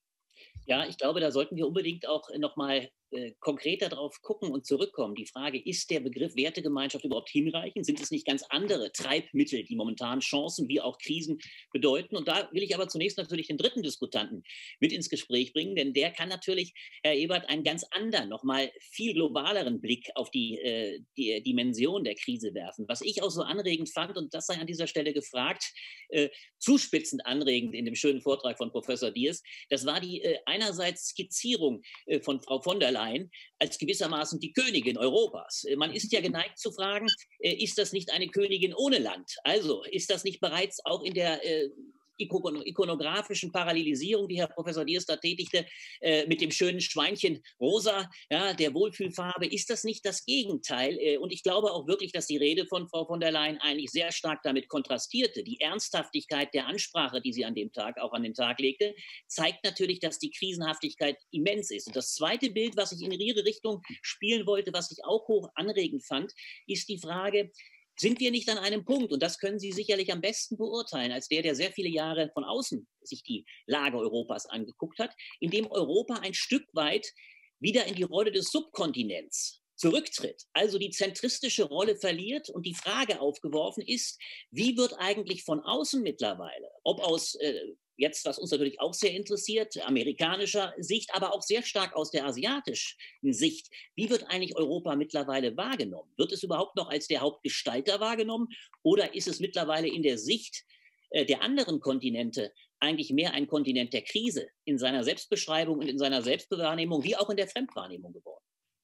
Ja, ich glaube, da sollten wir unbedingt auch nochmal konkreter drauf gucken und zurückkommen. Die Frage, ist der Begriff Wertegemeinschaft überhaupt hinreichend? Sind es nicht ganz andere Treibmittel, die momentan Chancen wie auch Krisen bedeuten? Und da will ich aber zunächst natürlich den dritten Diskutanten mit ins Gespräch bringen, denn der kann natürlich, Herr Ebert, einen ganz anderen, nochmal viel globaleren Blick auf die Dimension der Krise werfen. Was ich auch so anregend fand, und das sei an dieser Stelle gefragt, zuspitzend anregend in dem schönen Vortrag von Professor Diers, das war die einerseits Skizzierung von Frau von der Leyen als gewissermaßen die Königin Europas. Man ist ja geneigt zu fragen, ist das nicht eine Königin ohne Land? Also ist das nicht bereits auch in der ikonografischen Parallelisierung, die Herr Professor Diers da tätigte, mit dem schönen Schweinchen rosa, ja, der Wohlfühlfarbe, ist das nicht das Gegenteil? Und ich glaube auch wirklich, dass die Rede von Frau von der Leyen eigentlich sehr stark damit kontrastierte. Die Ernsthaftigkeit der Ansprache, die sie an dem Tag auch an den Tag legte, zeigt natürlich, dass die Krisenhaftigkeit immens ist. Und das zweite Bild, was ich in Ihre Richtung spielen wollte, was ich auch hoch anregend fand, ist die Frage, sind wir nicht an einem Punkt, und das können Sie sicherlich am besten beurteilen, als der sehr viele Jahre von außen sich die Lage Europas angeguckt hat, in dem Europa ein Stück weit wieder in die Rolle des Subkontinents zurücktritt, also die zentristische Rolle verliert und die Frage aufgeworfen ist, wie wird eigentlich von außen mittlerweile, ob aus jetzt, was uns natürlich auch sehr interessiert, amerikanischer Sicht, aber auch sehr stark aus der asiatischen Sicht. Wie wird eigentlich Europa mittlerweile wahrgenommen? Wird es überhaupt noch als der Hauptgestalter wahrgenommen oder ist es mittlerweile in der Sicht der anderen Kontinente eigentlich mehr ein Kontinent der Krise in seiner Selbstbeschreibung und in seiner Selbstwahrnehmung wie auch in der Fremdwahrnehmung geworden?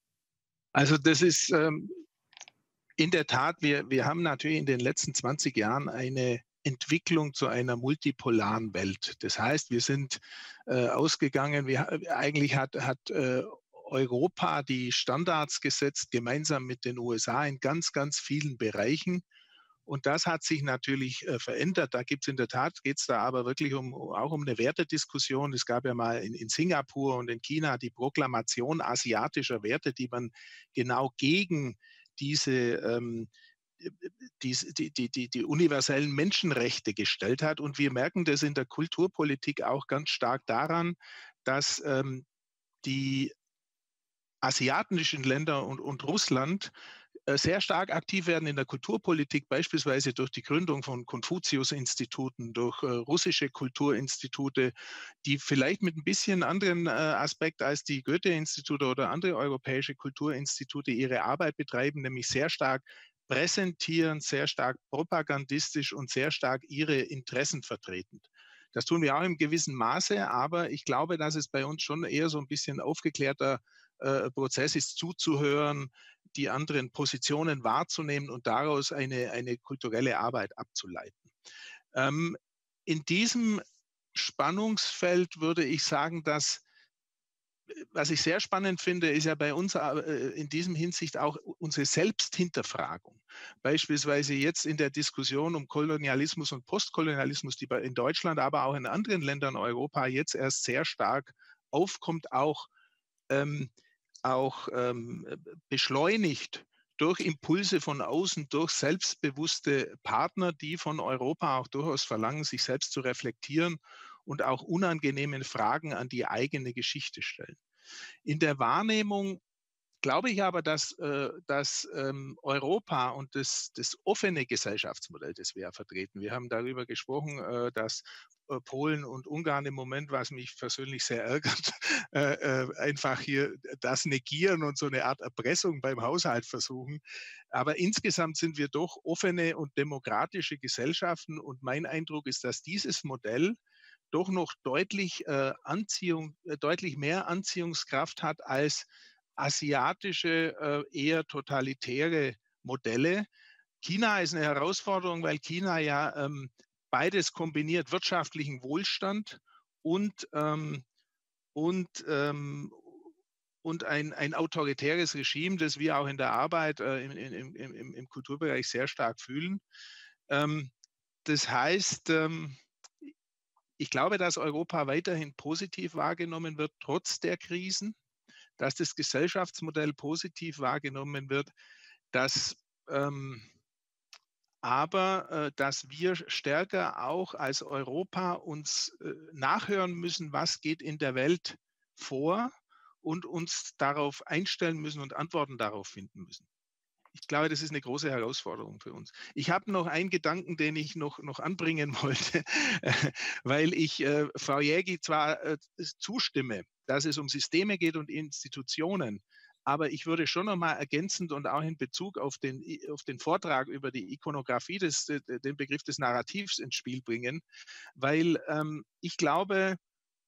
Also das ist in der Tat, wir haben natürlich in den letzten 20 Jahren eine Entwicklung zu einer multipolaren Welt. Das heißt, wir sind ausgegangen, eigentlich hat Europa die Standards gesetzt, gemeinsam mit den USA in ganz, ganz vielen Bereichen. Und das hat sich natürlich verändert. Da gibt es in der Tat, geht es da aber wirklich auch um eine Wertediskussion. Es gab ja mal in Singapur und in China die Proklamation asiatischer Werte, die man genau gegen diese die universellen Menschenrechte gestellt hat. Und wir merken das in der Kulturpolitik auch ganz stark daran, dass die asiatischen Länder und Russland sehr stark aktiv werden in der Kulturpolitik, beispielsweise durch die Gründung von Konfuzius-Instituten, durch russische Kulturinstitute, die vielleicht mit ein bisschen anderen Aspekt als die Goethe-Institute oder andere europäische Kulturinstitute ihre Arbeit betreiben, nämlich sehr stark präsentieren, sehr stark propagandistisch und sehr stark ihre Interessen vertreten. Das tun wir auch im gewissen Maße, aber ich glaube, dass es bei uns schon eher so ein bisschen aufgeklärter Prozess ist, zuzuhören, die anderen Positionen wahrzunehmen und daraus eine kulturelle Arbeit abzuleiten. In diesem Spannungsfeld würde ich sagen, dass was ich sehr spannend finde, ist ja bei uns in diesem Hinsicht auch unsere Selbsthinterfragung. Beispielsweise jetzt in der Diskussion um Kolonialismus und Postkolonialismus, die in Deutschland, aber auch in anderen Ländern Europa jetzt erst sehr stark aufkommt, auch beschleunigt durch Impulse von außen, durch selbstbewusste Partner, die von Europa auch durchaus verlangen, sich selbst zu reflektieren und auch unangenehmen Fragen an die eigene Geschichte stellen. In der Wahrnehmung glaube ich aber, dass Europa und das offene Gesellschaftsmodell, das wir ja vertreten, wir haben darüber gesprochen, dass Polen und Ungarn im Moment, was mich persönlich sehr ärgert, einfach hier das negieren und so eine Art Erpressung beim Haushalt versuchen. Aber insgesamt sind wir doch offene und demokratische Gesellschaften und mein Eindruck ist, dass dieses Modell doch noch deutlich mehr Anziehungskraft hat als asiatische, eher totalitäre Modelle. China ist eine Herausforderung, weil China ja beides kombiniert, wirtschaftlichen Wohlstand und ein autoritäres Regime, das wir auch in der Arbeit im Kulturbereich sehr stark fühlen. Das heißt, ich glaube, dass Europa weiterhin positiv wahrgenommen wird, trotz der Krisen, dass das Gesellschaftsmodell positiv wahrgenommen wird, dass dass wir stärker auch als Europa uns nachhören müssen, was geht in der Welt vor und uns darauf einstellen müssen und Antworten darauf finden müssen. Ich glaube, das ist eine große Herausforderung für uns. Ich habe noch einen Gedanken, den ich noch anbringen wollte, weil ich Frau Jägi zwar zustimme, dass es um Systeme geht und Institutionen, aber ich würde schon noch mal ergänzend und auch in Bezug auf den Vortrag über die Ikonografie den Begriff des Narrativs ins Spiel bringen, weil ich glaube,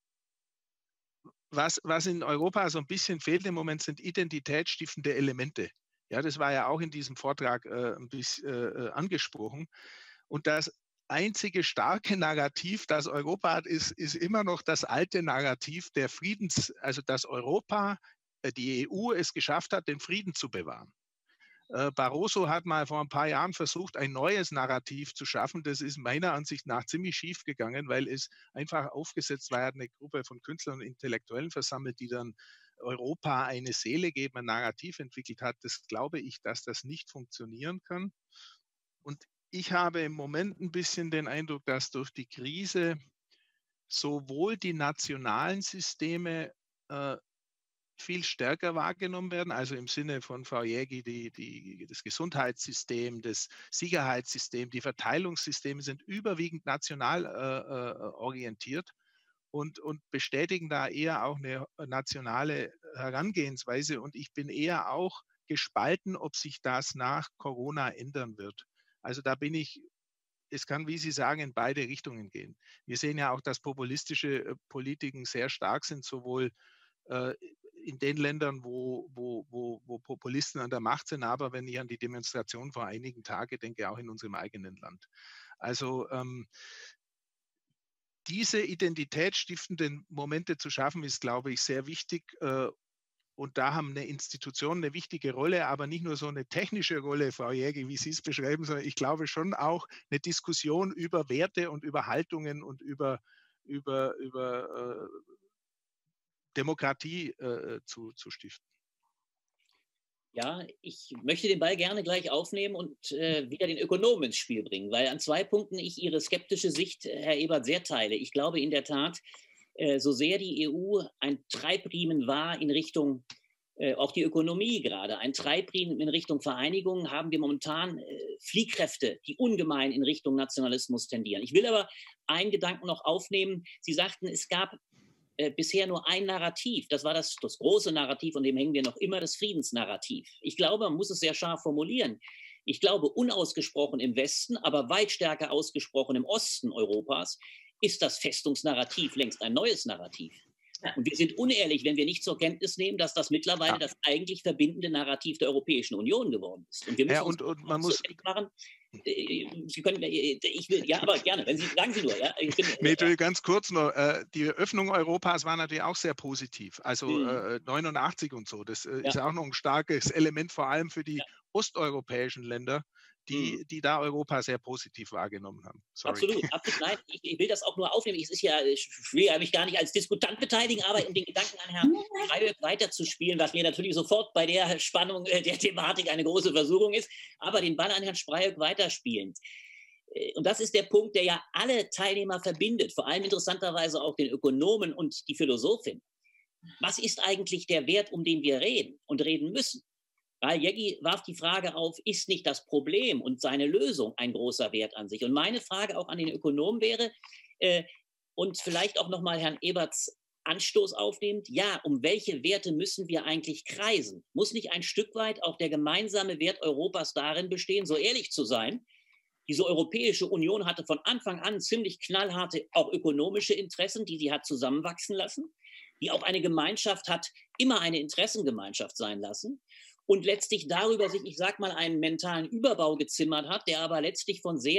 was in Europa so ein bisschen fehlt im Moment, sind identitätsstiftende Elemente. Ja, das war ja auch in diesem Vortrag ein bisschen angesprochen. Und das einzige starke Narrativ, das Europa hat, ist immer noch das alte Narrativ der Friedens, also dass Europa, die EU es geschafft hat, den Frieden zu bewahren. Barroso hat mal vor ein paar Jahren versucht, ein neues Narrativ zu schaffen. Das ist meiner Ansicht nach ziemlich schief gegangen, weil es einfach aufgesetzt war, er hat eine Gruppe von Künstlern und Intellektuellen versammelt, die dann Europa eine Seele geben, ein Narrativ entwickelt hat. Das glaube ich, dass das nicht funktionieren kann. Und ich habe im Moment ein bisschen den Eindruck, dass durch die Krise sowohl die nationalen Systeme viel stärker wahrgenommen werden, also im Sinne von Frau Jägi, das Gesundheitssystem, das Sicherheitssystem, die Verteilungssysteme sind überwiegend national orientiert und bestätigen da eher auch eine nationale Herangehensweise. Und ich bin eher auch gespalten, ob sich das nach Corona ändern wird. Also da bin ich, es kann, wie Sie sagen, in beide Richtungen gehen. Wir sehen ja auch, dass populistische Politiken sehr stark sind, sowohl in den Ländern, wo Populisten an der Macht sind, aber wenn ich an die Demonstration vor einigen Tagen denke, auch in unserem eigenen Land. Also diese identitätsstiftenden Momente zu schaffen, ist, glaube ich, sehr wichtig. Und da haben eine Institution eine wichtige Rolle, aber nicht nur so eine technische Rolle, Frau Jägi, wie Sie es beschreiben, sondern ich glaube schon auch eine Diskussion über Werte und über Haltungen und über Demokratie zu stiften. Ja, ich möchte den Ball gerne gleich aufnehmen und wieder den Ökonomen ins Spiel bringen, weil an 2 Punkten ich Ihre skeptische Sicht, Herr Ebert, sehr teile. Ich glaube in der Tat, so sehr die EU ein Treibriemen war in Richtung, auch die Ökonomie gerade, ein Treibriemen in Richtung Vereinigung, haben wir momentan Fliehkräfte, die ungemein in Richtung Nationalismus tendieren. Ich will aber einen Gedanken noch aufnehmen. Sie sagten, es gab bisher nur ein Narrativ. Das war das große Narrativ, und dem hängen wir noch immer, das Friedensnarrativ. Ich glaube, man muss es sehr scharf formulieren. Ich glaube, unausgesprochen im Westen, aber weit stärker ausgesprochen im Osten Europas, ist das Festungsnarrativ längst ein neues Narrativ. Und wir sind unehrlich, wenn wir nicht zur Kenntnis nehmen, dass das mittlerweile das eigentlich verbindende Narrativ der Europäischen Union geworden ist. Und wir müssen und man muss machen. Sie können, ich will, ja, aber gerne, wenn Sie, sagen Sie nur. Ja, ganz kurz noch, die Öffnung Europas war natürlich auch sehr positiv, also 89 und so, das ist ja auch noch ein starkes Element, vor allem für die osteuropäischen Länder, die da Europa sehr positiv wahrgenommen haben. Sorry. Absolut. Nein, ich will das auch nur aufnehmen. Ich will ja mich gar nicht als Diskutant beteiligen, aber um den Gedanken an Herrn Spreyhöck weiterzuspielen, was mir natürlich sofort bei der Spannung der Thematik eine große Versuchung ist, aber den Ball an Herrn Spreyhöck weiterspielen. Und das ist der Punkt, der ja alle Teilnehmer verbindet, vor allem interessanterweise auch den Ökonomen und die Philosophin. Was ist eigentlich der Wert, um den wir reden und reden müssen? Weil Jägi warf die Frage auf, ist nicht das Problem und seine Lösung ein großer Wert an sich? Und meine Frage auch an den Ökonomen wäre, und vielleicht auch nochmal Herrn Eberts Anstoß aufnehmend, ja, um welche Werte müssen wir eigentlich kreisen? Muss nicht ein Stück weit auch der gemeinsame Wert Europas darin bestehen, so ehrlich zu sein? Diese Europäische Union hatte von Anfang an ziemlich knallharte, auch ökonomische Interessen, die sie hat zusammenwachsen lassen, die auch eine Gemeinschaft hat, immer eine Interessengemeinschaft sein lassen. Und letztlich darüber sich, ich sag mal, einen mentalen Überbau gezimmert hat, der aber letztlich von sehr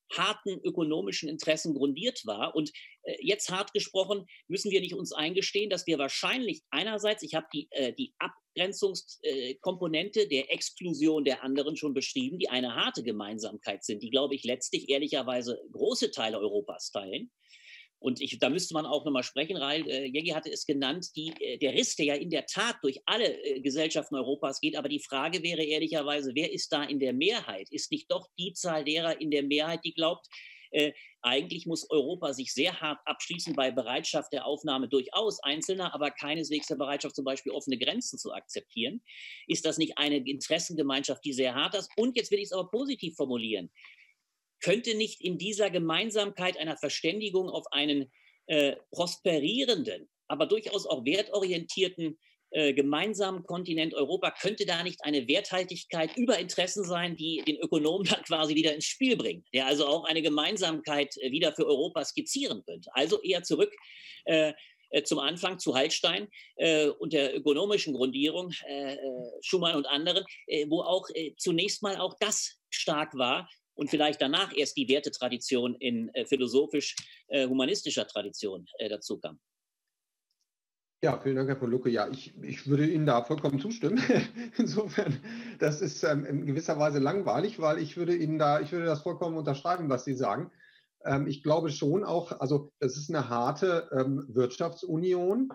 harten ökonomischen Interessen grundiert war. Und jetzt hart gesprochen, müssen wir nicht uns eingestehen, dass wir wahrscheinlich einerseits, ich habe die Abgrenzungskomponente der Exklusion der anderen schon beschrieben, die eine harte Gemeinsamkeit sind, die, glaube ich, letztlich ehrlicherweise große Teile Europas teilen. Und da müsste man auch nochmal sprechen, Rahel Jeggi hatte es genannt, der Riss, der ja in der Tat durch alle Gesellschaften Europas geht, aber die Frage wäre ehrlicherweise, wer ist da in der Mehrheit? Ist nicht doch die Zahl derer in der Mehrheit, die glaubt, eigentlich muss Europa sich sehr hart abschließen bei Bereitschaft der Aufnahme durchaus Einzelner, aber keineswegs der Bereitschaft, zum Beispiel offene Grenzen zu akzeptieren? Ist das nicht eine Interessengemeinschaft, die sehr hart ist? Und jetzt will ich es aber positiv formulieren. Könnte nicht in dieser Gemeinsamkeit einer Verständigung auf einen prosperierenden, aber durchaus auch wertorientierten gemeinsamen Kontinent Europa, könnte da nicht eine Werthaltigkeit über Interessen sein, die den Ökonomen dann quasi wieder ins Spiel bringt, der also auch eine Gemeinsamkeit wieder für Europa skizzieren könnte? Also eher zurück zum Anfang zu Hallstein und der ökonomischen Grundierung, Schumann und anderen, wo auch zunächst mal auch das stark war, und vielleicht danach erst die Wertetradition in philosophisch-humanistischer Tradition dazu kam. Ja, vielen Dank, Herr von Lucke. Ja, ich würde Ihnen da vollkommen zustimmen. Insofern, das ist in gewisser Weise langweilig, weil ich würde das vollkommen unterschreiben, was Sie sagen. Ich glaube schon auch, also das ist eine harte Wirtschaftsunion.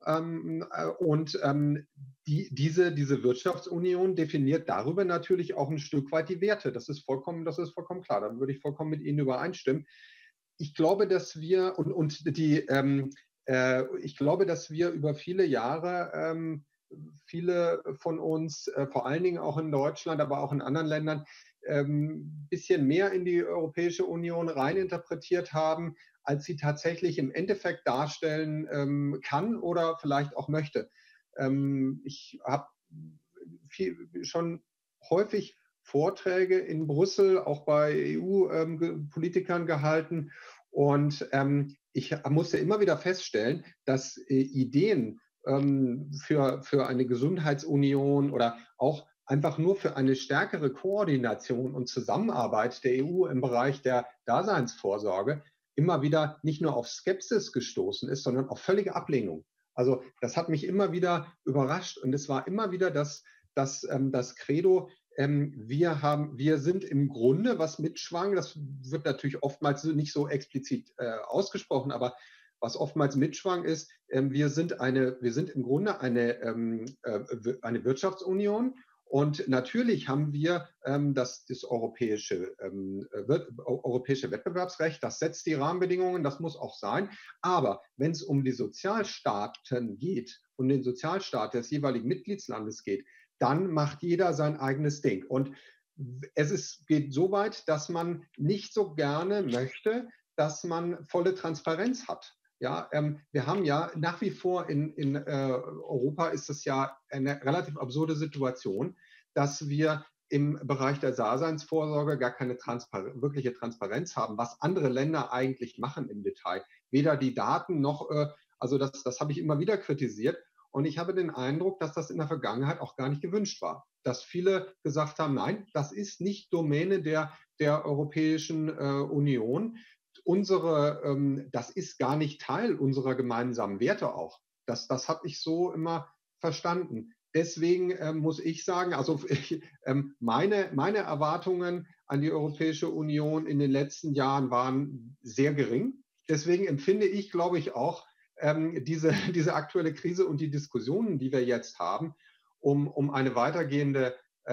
Diese Wirtschaftsunion definiert darüber natürlich auch ein Stück weit die Werte. Das ist vollkommen klar. Da würde ich vollkommen mit Ihnen übereinstimmen. Ich glaube, dass wir ich glaube, dass wir über viele Jahre, viele von uns, vor allen Dingen auch in Deutschland, aber auch in anderen Ländern, ein bisschen mehr in die Europäische Union reininterpretiert haben, als sie tatsächlich im Endeffekt darstellen kann oder vielleicht auch möchte. Ich habe schon häufig Vorträge in Brüssel, auch bei EU-Politikern gehalten, und ich musste immer wieder feststellen, dass Ideen für eine Gesundheitsunion oder auch einfach nur für eine stärkere Koordination und Zusammenarbeit der EU im Bereich der Daseinsvorsorge immer wieder nicht nur auf Skepsis gestoßen ist, sondern auf völlige Ablehnung. Also das hat mich immer wieder überrascht, und es war immer wieder das Credo, wir sind im Grunde, was mitschwang, das wird natürlich oftmals nicht so explizit ausgesprochen, aber was oftmals mitschwang ist, wir sind im Grunde eine Wirtschaftsunion. Und natürlich haben wir das europäische Wettbewerbsrecht, das setzt die Rahmenbedingungen, das muss auch sein. Aber wenn es um die Sozialstaaten geht und den Sozialstaat des jeweiligen Mitgliedslandes geht, dann macht jeder sein eigenes Ding. Und geht so weit, dass man nicht so gerne möchte, dass man volle Transparenz hat. Ja, wir haben ja nach wie vor in Europa ist es ja eine relativ absurde Situation, dass wir im Bereich der Daseinsvorsorge gar keine wirkliche Transparenz haben, was andere Länder eigentlich machen im Detail. Weder die Daten noch, also das habe ich immer wieder kritisiert. Und ich habe den Eindruck, dass das in der Vergangenheit auch gar nicht gewünscht war. Dass viele gesagt haben, nein, das ist nicht Domäne der Europäischen Union. Das ist gar nicht Teil unserer gemeinsamen Werte auch. Das habe ich so immer verstanden. Deswegen muss ich sagen, also meine Erwartungen an die Europäische Union in den letzten Jahren waren sehr gering. Deswegen empfinde ich, glaube ich, auch diese aktuelle Krise und die Diskussionen, die wir jetzt haben, um eine weitergehende,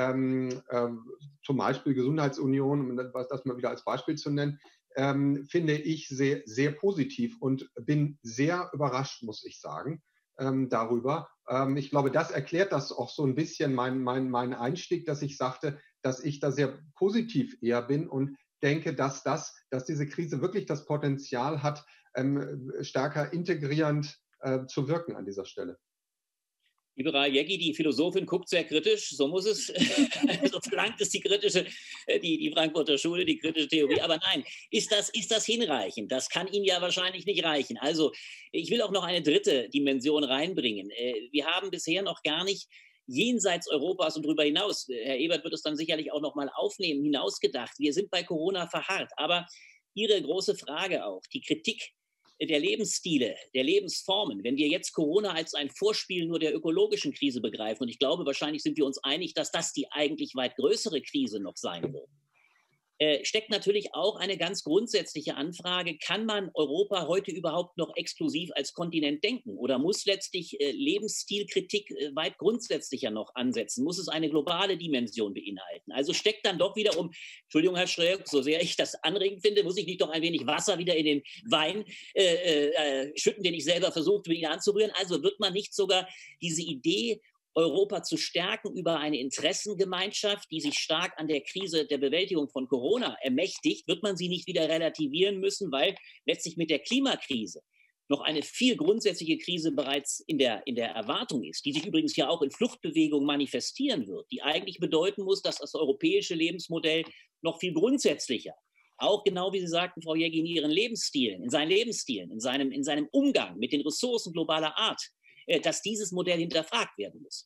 zum Beispiel Gesundheitsunion, um das mal wieder als Beispiel zu nennen, finde ich sehr, sehr positiv und bin sehr überrascht, muss ich sagen, darüber. Ich glaube, das erklärt das auch so ein bisschen mein Einstieg, dass ich sagte, dass ich da sehr positiv eher bin und denke, dass diese Krise wirklich das Potenzial hat, stärker integrierend zu wirken an dieser Stelle. Liebe Rahel Jeggi, die Philosophin guckt sehr kritisch, so muss es, so verlangt es die Frankfurter Schule, die kritische Theorie. Aber nein, ist das hinreichend? Das kann Ihnen ja wahrscheinlich nicht reichen. Also ich will auch noch eine dritte Dimension reinbringen. Wir haben bisher noch gar nicht jenseits Europas und darüber hinaus, Herr Ebert wird es dann sicherlich auch noch mal aufnehmen, hinausgedacht. Wir sind bei Corona verharrt, aber Ihre große Frage auch, die Kritik der Lebensstile, der Lebensformen, wenn wir jetzt Corona als ein Vorspiel nur der ökologischen Krise begreifen, und ich glaube, wahrscheinlich sind wir uns einig, dass das die eigentlich weit größere Krise noch sein wird, steckt natürlich auch eine ganz grundsätzliche Anfrage, kann man Europa heute überhaupt noch exklusiv als Kontinent denken oder muss letztlich Lebensstilkritik weit grundsätzlicher noch ansetzen? Muss es eine globale Dimension beinhalten? Also steckt dann doch wiederum, Entschuldigung, Herr Schröck, so sehr ich das anregend finde, muss ich nicht doch ein wenig Wasser wieder in den Wein schütten, den ich selber versucht mit Ihnen anzurühren? Also wird man nicht sogar diese Idee, Europa zu stärken über eine Interessengemeinschaft, die sich stark an der Krise der Bewältigung von Corona ermächtigt, wird man sie nicht wieder relativieren müssen, weil letztlich mit der Klimakrise noch eine viel grundsätzliche Krise bereits in der Erwartung ist, die sich übrigens ja auch in Fluchtbewegungen manifestieren wird, die eigentlich bedeuten muss, dass das europäische Lebensmodell noch viel grundsätzlicher, auch genau wie Sie sagten, Frau Jägi, in Ihren Lebensstilen, in seinem Umgang mit den Ressourcen globaler Art, dass dieses Modell hinterfragt werden muss.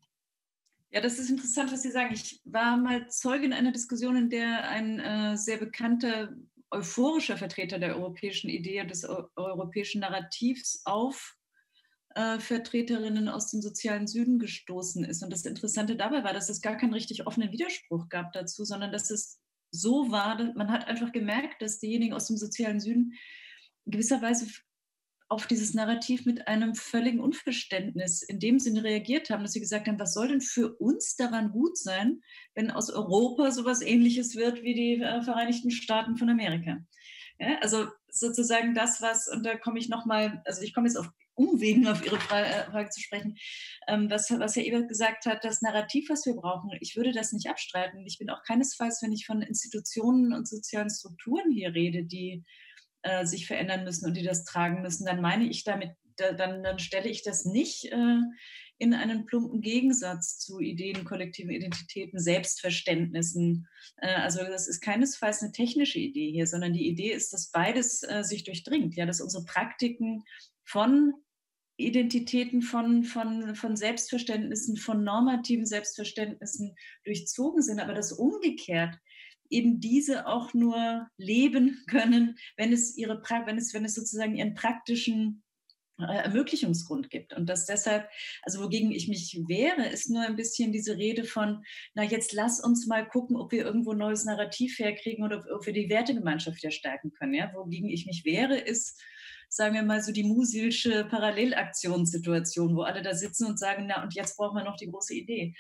Ja, das ist interessant, was Sie sagen. Ich war mal Zeugin einer Diskussion, in der ein sehr bekannter, euphorischer Vertreter der europäischen Idee und des europäischen Narrativs auf Vertreterinnen aus dem sozialen Süden gestoßen ist. Und das Interessante dabei war, dass es gar keinen richtig offenen Widerspruch gab dazu, sondern dass es so war, dass man hat einfach gemerkt, dass diejenigen aus dem sozialen Süden in gewisser Weise auf dieses Narrativ mit einem völligen Unverständnis in dem Sinne reagiert haben, dass sie gesagt haben, was soll denn für uns daran gut sein, wenn aus Europa sowas Ähnliches wird wie die Vereinigten Staaten von Amerika. Ja, also sozusagen das, was, und da komme ich nochmal, also ich komme jetzt auf Umwegen auf Ihre Frage zu sprechen, was Herr Ebert gesagt hat, das Narrativ, was wir brauchen, ich würde das nicht abstreiten. Ich bin auch keinesfalls, wenn ich von Institutionen und sozialen Strukturen hier rede, die sich verändern müssen und die das tragen müssen, dann meine ich damit, dann stelle ich das nicht in einen plumpen Gegensatz zu Ideen, kollektiven Identitäten, Selbstverständnissen. Also das ist keinesfalls eine technische Idee hier, sondern die Idee ist, dass beides sich durchdringt, ja, dass unsere Praktiken von Identitäten, von Selbstverständnissen, von normativen Selbstverständnissen durchzogen sind, aber das umgekehrt eben diese auch nur leben können, wenn es sozusagen ihren praktischen Ermöglichungsgrund gibt. Und dass deshalb, also wogegen ich mich wehre, ist nur ein bisschen diese Rede von, na jetzt lass uns mal gucken, ob wir irgendwo ein neues Narrativ herkriegen oder ob wir die Wertegemeinschaft ja stärken können. Ja? Wogegen ich mich wehre, ist, sagen wir mal, so die Musilsche Parallelaktionssituation, wo alle da sitzen und sagen, na und jetzt brauchen wir noch die große Idee.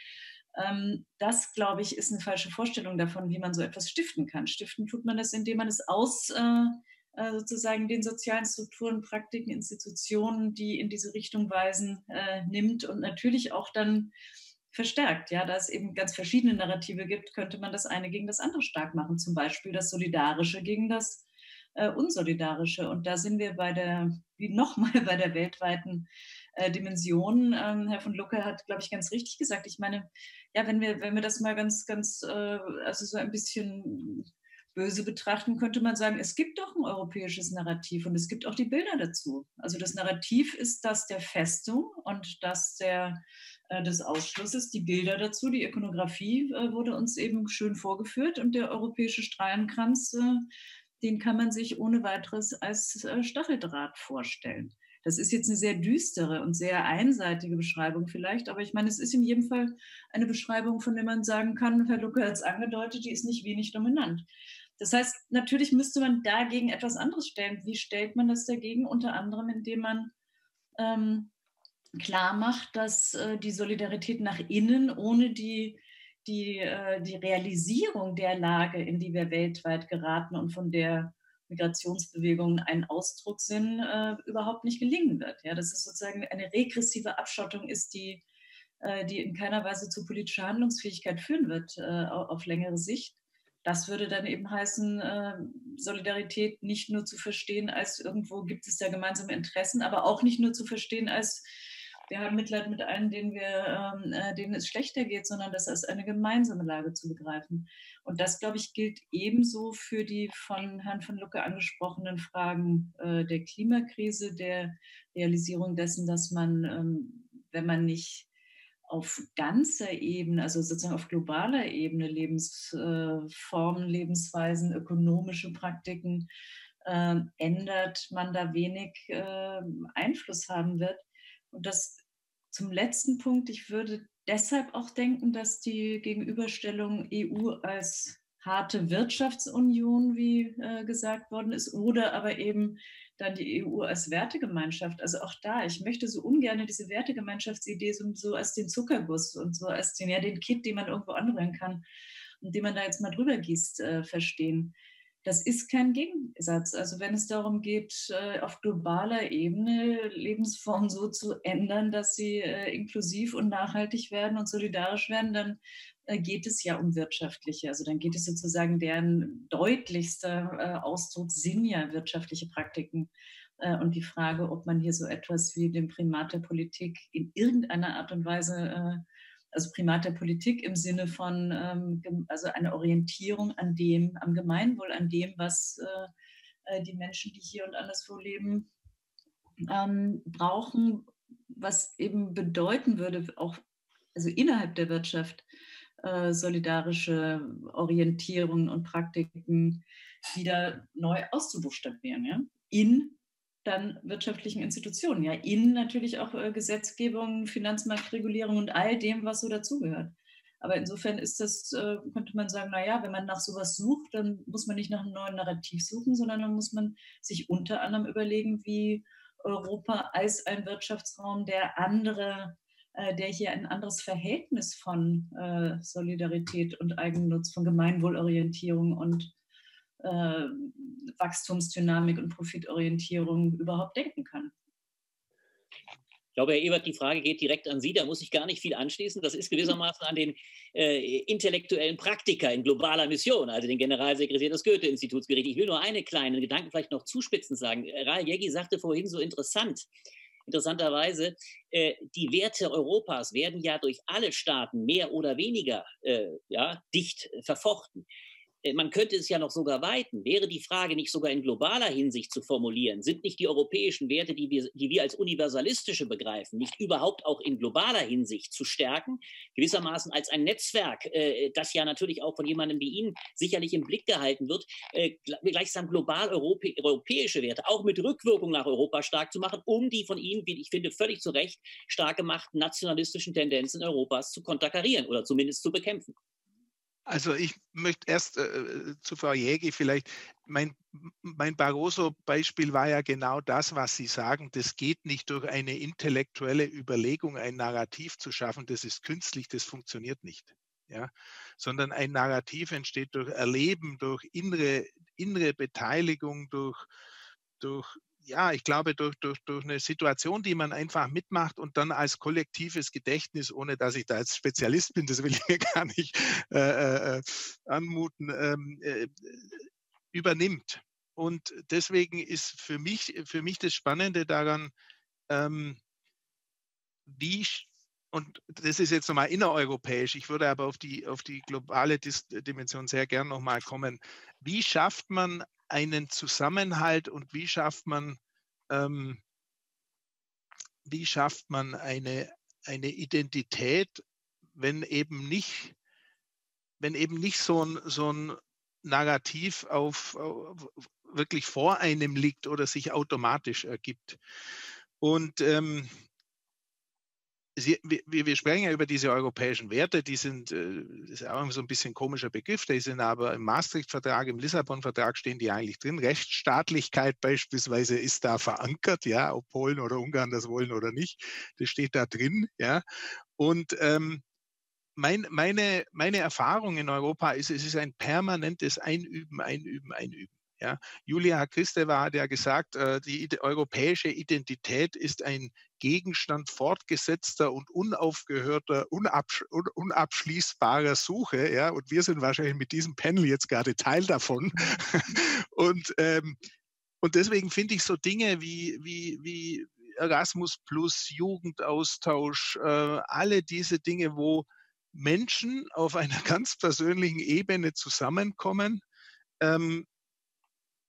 Das, glaube ich, ist eine falsche Vorstellung davon, wie man so etwas stiften kann. Stiften tut man das, indem man es aus sozusagen den sozialen Strukturen, Praktiken, Institutionen, die in diese Richtung weisen, nimmt und natürlich auch dann verstärkt. Ja, da es eben ganz verschiedene Narrative gibt, könnte man das eine gegen das andere stark machen. Zum Beispiel das Solidarische gegen das Unsolidarische. Und da sind wir nochmal bei der weltweiten Dimension. Herr von Lucke hat, glaube ich, ganz richtig gesagt. Ich meine, ja, wenn wir das mal ganz, also so ein bisschen böse betrachten, könnte man sagen, es gibt doch ein europäisches Narrativ und es gibt auch die Bilder dazu. Also das Narrativ ist das der Festung und das des Ausschlusses. Die Bilder dazu, die Ikonografie wurde uns eben schön vorgeführt und der europäische Strahlenkranz, den kann man sich ohne weiteres als Stacheldraht vorstellen. Das ist jetzt eine sehr düstere und sehr einseitige Beschreibung vielleicht, aber ich meine, es ist in jedem Fall eine Beschreibung, von der man sagen kann, Herr Lucke hat es angedeutet, die ist nicht wenig dominant. Das heißt, natürlich müsste man dagegen etwas anderes stellen. Wie stellt man das dagegen? Unter anderem, indem man klar macht, dass die Solidarität nach innen ohne die Realisierung der Lage, in die wir weltweit geraten und von der Migrationsbewegungen ein Ausdruck sind, überhaupt nicht gelingen wird. Ja, dass es sozusagen eine regressive Abschottung ist, die in keiner Weise zu politischer Handlungsfähigkeit führen wird auf längere Sicht. Das würde dann eben heißen, Solidarität nicht nur zu verstehen als irgendwo gibt es da gemeinsame Interessen, aber auch nicht nur zu verstehen als wir haben Mitleid mit allen, denen es schlechter geht, sondern das als eine gemeinsame Lage zu begreifen. Und das, glaube ich, gilt ebenso für die von Herrn von Lucke angesprochenen Fragen der Klimakrise, der Realisierung dessen, dass man, wenn man nicht auf ganzer Ebene, also sozusagen auf globaler Ebene Lebensformen, Lebensweisen, ökonomische Praktiken ändert, man da wenig Einfluss haben wird. Und das zum letzten Punkt, ich würde deshalb auch denken, dass die Gegenüberstellung EU als harte Wirtschaftsunion, wie gesagt worden ist, oder aber eben dann die EU als Wertegemeinschaft. Also auch da, ich möchte so ungern diese Wertegemeinschaftsidee so als den Zuckerguss und so als den Kit, den man irgendwo anrühren kann und den man da jetzt mal drüber gießt, verstehen. Das ist kein Gegensatz. Also wenn es darum geht, auf globaler Ebene Lebensformen so zu ändern, dass sie inklusiv und nachhaltig werden und solidarisch werden, dann geht es ja um wirtschaftliche. Also dann geht es sozusagen, deren deutlichster Ausdruck sind ja wirtschaftliche Praktiken. Und die Frage, ob man hier so etwas wie den Primat der Politik in irgendeiner Art und Weise also Primat der Politik im Sinne von also eine Orientierung an dem, am Gemeinwohl, an dem, was die Menschen, die hier und anderswo leben, brauchen, was eben bedeuten würde, auch also innerhalb der Wirtschaft solidarische Orientierungen und Praktiken wieder neu auszubuchstabieren, ja? In dann wirtschaftlichen Institutionen, ja, in natürlich auch Gesetzgebung, Finanzmarktregulierung und all dem, was so dazugehört. Aber insofern ist das, könnte man sagen, naja, wenn man nach sowas sucht, dann muss man nicht nach einem neuen Narrativ suchen, sondern dann muss man sich unter anderem überlegen, wie Europa als ein Wirtschaftsraum, der hier ein anderes Verhältnis von Solidarität und Eigennutz, von Gemeinwohlorientierung und Wachstumsdynamik und Profitorientierung überhaupt denken kann. Ich glaube, Herr Ewert, die Frage geht direkt an Sie. Da muss ich gar nicht viel anschließen. Das ist gewissermaßen an den intellektuellen Praktiker in globaler Mission, also den Generalsekretär des Goethe-Instituts gerichtet. Ich will nur einen kleinen Gedanken vielleicht noch zuspitzend sagen. Rahel Jeggi sagte vorhin so interessanterweise, die Werte Europas werden ja durch alle Staaten mehr oder weniger dicht verfochten. Man könnte es ja noch sogar weiten. Wäre die Frage nicht sogar in globaler Hinsicht zu formulieren? Sind nicht die europäischen Werte, die wir als universalistische begreifen, nicht überhaupt auch in globaler Hinsicht zu stärken? Gewissermaßen als ein Netzwerk, das ja natürlich auch von jemandem wie Ihnen sicherlich im Blick gehalten wird, gleichsam global europäische Werte auch mit Rückwirkung nach Europa stark zu machen, um die von Ihnen, wie ich finde, völlig zu Recht stark gemachten nationalistischen Tendenzen Europas zu konterkarieren oder zumindest zu bekämpfen. Also ich möchte erst zu Frau Jeggi vielleicht, mein Barroso-Beispiel war ja genau das, was Sie sagen, das geht nicht durch eine intellektuelle Überlegung, ein Narrativ zu schaffen, das ist künstlich, das funktioniert nicht. Ja? Sondern ein Narrativ entsteht durch Erleben, durch innere Beteiligung, durch ich glaube, durch eine Situation, die man einfach mitmacht und dann als kollektives Gedächtnis, ohne dass ich da jetzt Spezialist bin, das will ich mir gar nicht anmuten, übernimmt. Und deswegen ist für mich das Spannende daran, und das ist jetzt nochmal innereuropäisch, ich würde aber auf die globale Dimension sehr gern nochmal kommen, wie schafft man einen Zusammenhalt und wie schafft man eine Identität, wenn eben nicht so ein Narrativ wirklich vor einem liegt oder sich automatisch ergibt. Und wir sprechen ja über diese europäischen Werte, das ist auch so ein bisschen ein komischer Begriff, die sind aber im Maastricht-Vertrag, im Lissabon-Vertrag stehen die eigentlich drin. Rechtsstaatlichkeit beispielsweise ist da verankert, ja, ob Polen oder Ungarn das wollen oder nicht, das steht da drin, ja. Und meine Erfahrung in Europa ist, es ist ein permanentes Einüben. Ja. Julia Kristeva hat ja gesagt, die europäische Identität ist ein Gegenstand fortgesetzter und unaufgehörter, unabschließbarer Suche. Ja, und wir sind wahrscheinlich mit diesem Panel jetzt gerade Teil davon. Und deswegen finde ich so Dinge wie Erasmus Plus, Jugendaustausch, alle diese Dinge, wo Menschen auf einer ganz persönlichen Ebene zusammenkommen,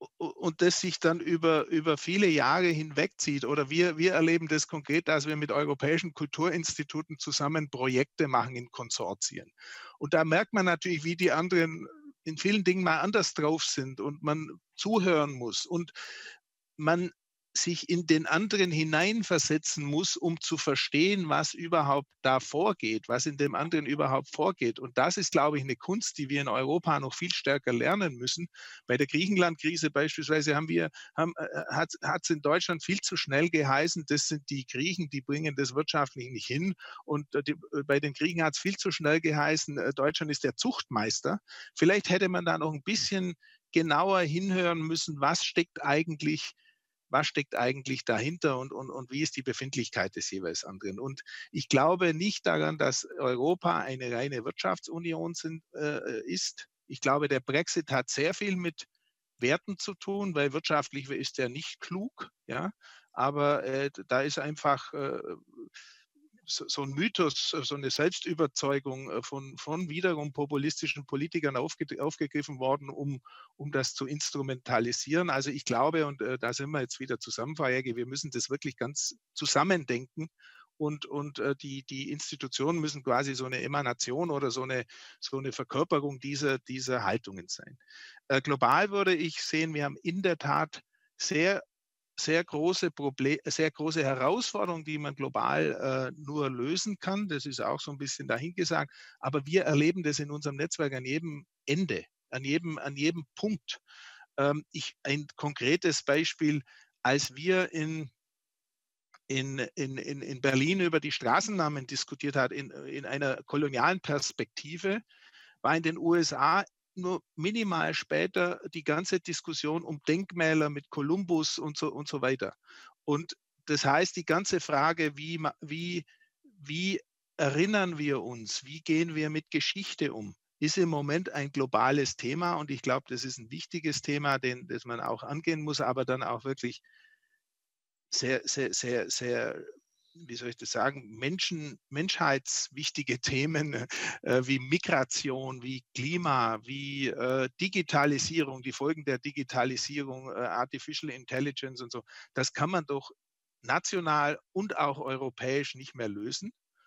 und das sich dann über viele Jahre hinwegzieht. Oder wir erleben das konkret, dass wir mit europäischen Kulturinstituten zusammen Projekte machen in Konsortien. Und da merkt man natürlich, wie die anderen in vielen Dingen mal anders drauf sind und man zuhören muss und man sich in den anderen hineinversetzen muss, um zu verstehen, was überhaupt da vorgeht, was in dem anderen überhaupt vorgeht. Und das ist, glaube ich, eine Kunst, die wir in Europa noch viel stärker lernen müssen. Bei der Griechenland-Krise beispielsweise hat es in Deutschland viel zu schnell geheißen, das sind die Griechen, die bringen das wirtschaftlich nicht hin. Und bei den Griechen hat es viel zu schnell geheißen, Deutschland ist der Zuchtmeister. Vielleicht hätte man da noch ein bisschen genauer hinhören müssen, was steckt eigentlich dahinter und wie ist die Befindlichkeit des jeweils anderen. Und ich glaube nicht daran, dass Europa eine reine Wirtschaftsunion ist. Ich glaube, der Brexit hat sehr viel mit Werten zu tun, weil wirtschaftlich ist er nicht klug. Ja? Aber da ist einfach so ein Mythos, so eine Selbstüberzeugung von wiederum populistischen Politikern aufgegriffen worden, um das zu instrumentalisieren. Also ich glaube, und da sind wir jetzt wieder zusammen, Frau Jäger, wir müssen das wirklich ganz zusammendenken und die Institutionen müssen quasi so eine Emanation oder so eine Verkörperung dieser Haltungen sein. Global würde ich sehen, wir haben in der Tat sehr große Herausforderungen, die man global nur lösen kann. Das ist auch so ein bisschen dahingesagt. Aber wir erleben das in unserem Netzwerk an jedem Ende, an jedem Punkt. Ein konkretes Beispiel, als wir in Berlin über die Straßennamen diskutiert hat, in einer kolonialen Perspektive, war in den USA nur minimal später die ganze Diskussion um Denkmäler mit Kolumbus und so weiter. Und das heißt, die ganze Frage, wie erinnern wir uns, wie gehen wir mit Geschichte um, ist im Moment ein globales Thema. Und ich glaube, das ist ein wichtiges Thema, das man auch angehen muss, aber dann auch wirklich sehr, sehr, sehr, sehr, wie soll ich das sagen, menschheitswichtige Themen wie Migration, wie Klima, wie Digitalisierung, die Folgen der Digitalisierung, Artificial Intelligence und so, das kann man doch national und auch europäisch nicht mehr lösen.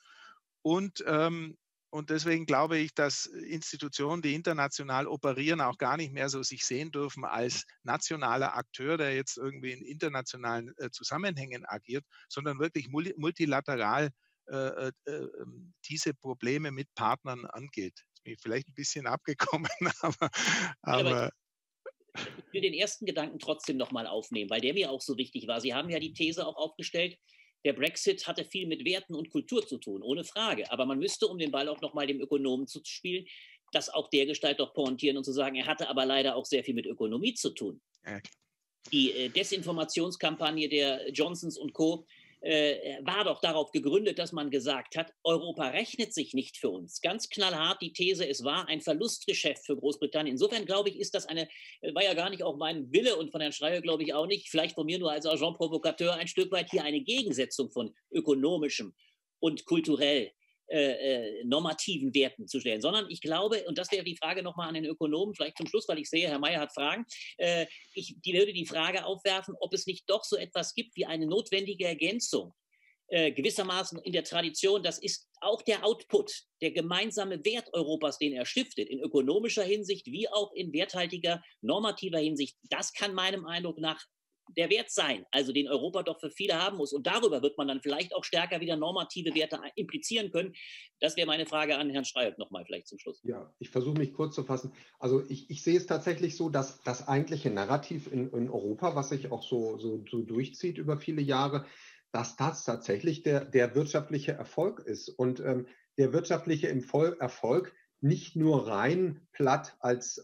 Und deswegen glaube ich, dass Institutionen, die international operieren, auch gar nicht mehr so sich sehen dürfen als nationaler Akteur, der jetzt irgendwie in internationalen Zusammenhängen agiert, sondern wirklich multilateral diese Probleme mit Partnern angeht. Ist mir vielleicht ein bisschen abgekommen, aber ich will den ersten Gedanken trotzdem nochmal aufnehmen, weil der mir auch so wichtig war. Sie haben ja die These auch aufgestellt, der Brexit hatte viel mit Werten und Kultur zu tun, ohne Frage. Aber man müsste, um den Ball auch nochmal dem Ökonomen zu spielen, das auch dergestalt doch pointieren und zu sagen, er hatte aber leider auch sehr viel mit Ökonomie zu tun. Ja. Die Desinformationskampagne der Johnsons und Co. War doch darauf gegründet, dass man gesagt hat, Europa rechnet sich nicht für uns. Ganz knallhart die These, es war ein Verlustgeschäft für Großbritannien. Insofern glaube ich, ist das war ja gar nicht auch mein Wille und von Herrn Schreier glaube ich auch nicht, vielleicht von mir nur als Agent Provocateur ein Stück weit hier eine Gegensetzung von ökonomischem und kulturell normativen Werten zu stellen, sondern ich glaube, und das wäre die Frage nochmal an den Ökonomen, vielleicht zum Schluss, weil ich sehe, Herr Mayer hat Fragen, die würde die Frage aufwerfen, ob es nicht doch so etwas gibt wie eine notwendige Ergänzung, gewissermaßen in der Tradition, das ist auch der Output, der gemeinsame Wert Europas, den er stiftet, in ökonomischer Hinsicht wie auch in werthaltiger, normativer Hinsicht. Das kann meinem Eindruck nach der Wert sein, also den Europa doch für viele haben muss. Und darüber wird man dann vielleicht auch stärker wieder normative Werte implizieren können. Das wäre meine Frage an Herrn Schreier nochmal vielleicht zum Schluss. Ja, ich versuche mich kurz zu fassen. Also ich sehe es tatsächlich so, dass das eigentliche Narrativ in Europa, was sich auch so durchzieht über viele Jahre, dass das tatsächlich der wirtschaftliche Erfolg ist. Und der wirtschaftliche Erfolg nicht nur rein platt als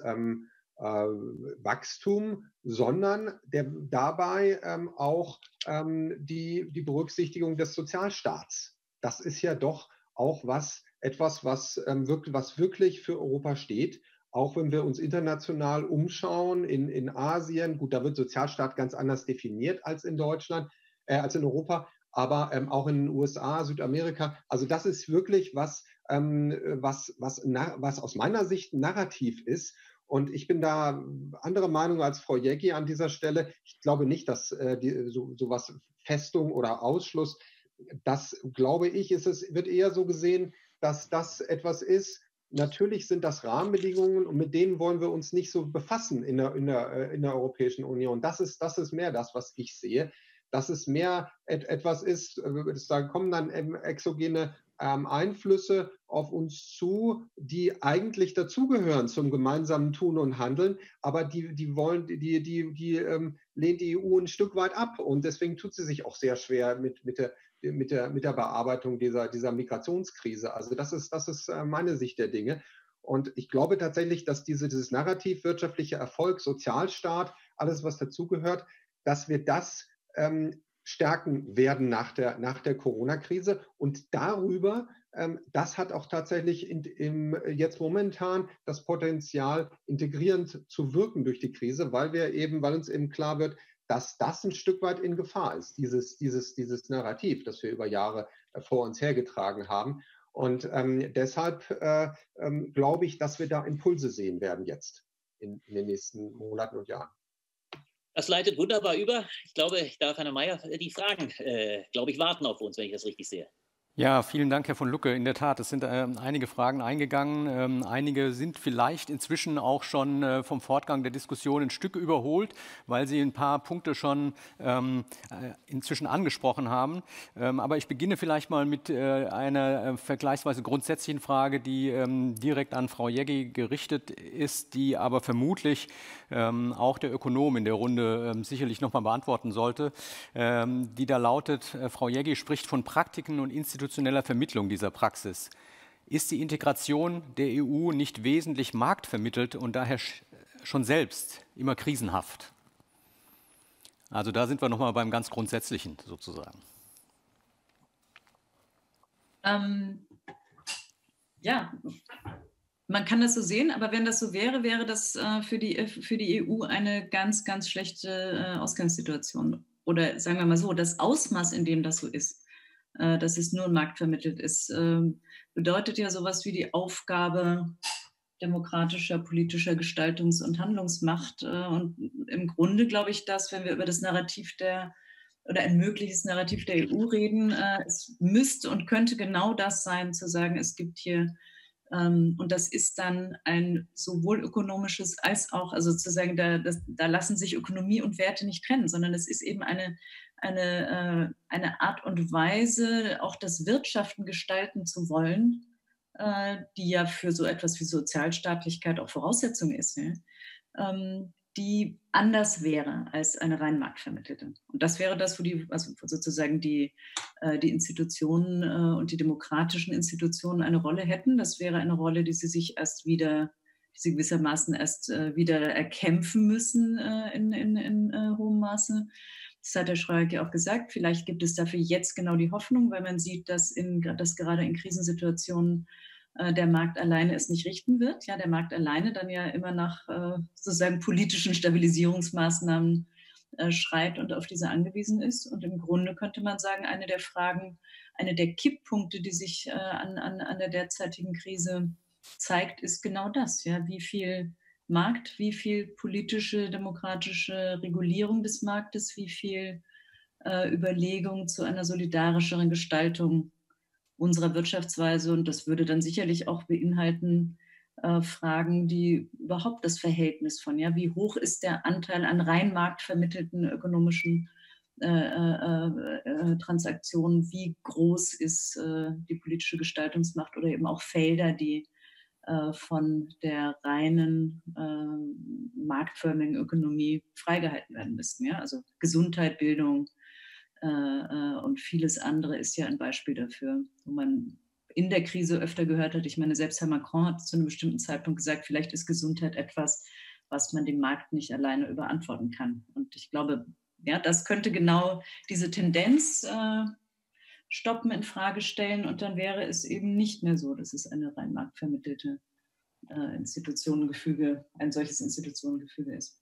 Wachstum, sondern dabei auch die Berücksichtigung des Sozialstaats. Das ist ja doch auch etwas, was wirklich für Europa steht. Auch wenn wir uns international umschauen, in Asien, gut, da wird Sozialstaat ganz anders definiert als in Deutschland, als in Europa, aber auch in den USA, Südamerika. Also das ist wirklich was aus meiner Sicht ein Narrativ ist. Und ich bin da anderer Meinung als Frau Jäcki an dieser Stelle. Ich glaube nicht, dass sowas Festung oder Ausschluss, das glaube ich, wird eher so gesehen, dass das etwas ist. Natürlich sind das Rahmenbedingungen und mit denen wollen wir uns nicht so befassen in der Europäischen Union. Das ist mehr das, was ich sehe. Dass es mehr etwas ist, da kommen dann exogene Einflüsse auf uns zu, die eigentlich dazugehören zum gemeinsamen Tun und Handeln, aber die lehnt die EU ein Stück weit ab und deswegen tut sie sich auch sehr schwer mit der Bearbeitung dieser Migrationskrise. Also das ist meine Sicht der Dinge. Und ich glaube tatsächlich, dass dieses Narrativ wirtschaftlicher Erfolg, Sozialstaat, alles, was dazugehört, dass wir das stärken werden nach der Corona-Krise. Und darüber, das hat auch tatsächlich jetzt momentan das Potenzial, integrierend zu wirken durch die Krise, weil uns eben klar wird, dass das ein Stück weit in Gefahr ist, dieses Narrativ, das wir über Jahre vor uns hergetragen haben. Und deshalb glaube ich, dass wir da Impulse sehen werden jetzt in den nächsten Monaten und Jahren. Das leitet wunderbar über. Ich glaube, Herr Mayer, die Fragen, warten auf uns, wenn ich das richtig sehe. Ja, vielen Dank, Herr von Lucke. In der Tat, es sind einige Fragen eingegangen. Einige sind vielleicht inzwischen auch schon vom Fortgang der Diskussion ein Stück überholt, weil Sie ein paar Punkte schon inzwischen angesprochen haben. Aber ich beginne vielleicht mal mit einer vergleichsweise grundsätzlichen Frage, die direkt an Frau Jäcki gerichtet ist, die aber vermutlich auch der Ökonom in der Runde sicherlich nochmal beantworten sollte, die da lautet: Frau Jäcki spricht von Praktiken und institutioneller Vermittlung dieser Praxis. Ist die Integration der EU nicht wesentlich marktvermittelt und daher schon selbst immer krisenhaft? Also da sind wir nochmal beim ganz Grundsätzlichen sozusagen. Ja, man kann das so sehen, aber wenn das so wäre, wäre das für die EU eine ganz, ganz schlechte Ausgangssituation. Oder sagen wir mal so, das Ausmaß, in dem das so ist, dass es nur marktvermittelt ist, bedeutet ja sowas wie die Aufgabe demokratischer, politischer Gestaltungs- und Handlungsmacht. Und im Grunde glaube ich, dass, wenn wir über das Narrativ oder ein mögliches Narrativ der EU reden, es müsste und könnte genau das sein, zu sagen, es gibt hier, und das ist dann ein sowohl ökonomisches als auch, also sozusagen, da lassen sich Ökonomie und Werte nicht trennen, sondern es ist eben eine Art und Weise, auch das Wirtschaften gestalten zu wollen, die ja für so etwas wie Sozialstaatlichkeit auch Voraussetzung ist, ja? Die anders wäre als eine rein marktvermittelte. Und das wäre das, wo sozusagen die Institutionen und die demokratischen Institutionen eine Rolle hätten. Das wäre eine Rolle, die sie gewissermaßen erst wieder erkämpfen müssen in hohem Maße. Das hat Herr Schreierke auch gesagt. Vielleicht gibt es dafür jetzt genau die Hoffnung, weil man sieht, dass gerade in Krisensituationen der Markt alleine es nicht richten wird. Ja, der Markt alleine dann ja immer nach sozusagen politischen Stabilisierungsmaßnahmen schreit und auf diese angewiesen ist. Und im Grunde könnte man sagen, eine der Kipppunkte, die sich an der derzeitigen Krise zeigt, ist genau das. Ja, wie viel Markt, wie viel politische, demokratische Regulierung des Marktes, wie viel Überlegung zu einer solidarischeren Gestaltung unserer Wirtschaftsweise. Und das würde dann sicherlich auch beinhalten Fragen, die überhaupt das Verhältnis von, ja, wie hoch ist der Anteil an rein marktvermittelten ökonomischen Transaktionen, wie groß ist die politische Gestaltungsmacht oder eben auch Felder, die von der reinen marktförmigen Ökonomie freigehalten werden müssten. Ja? Also Gesundheit, Bildung und vieles andere ist ja ein Beispiel dafür, wo man in der Krise öfter gehört hat. Ich meine, selbst Herr Macron hat zu einem bestimmten Zeitpunkt gesagt, vielleicht ist Gesundheit etwas, was man dem Markt nicht alleine überantworten kann. Und ich glaube, ja, das könnte genau diese Tendenz stoppen, in Frage stellen, und dann wäre es eben nicht mehr so, dass es eine rein marktvermittelte ein solches Institutionengefüge ist.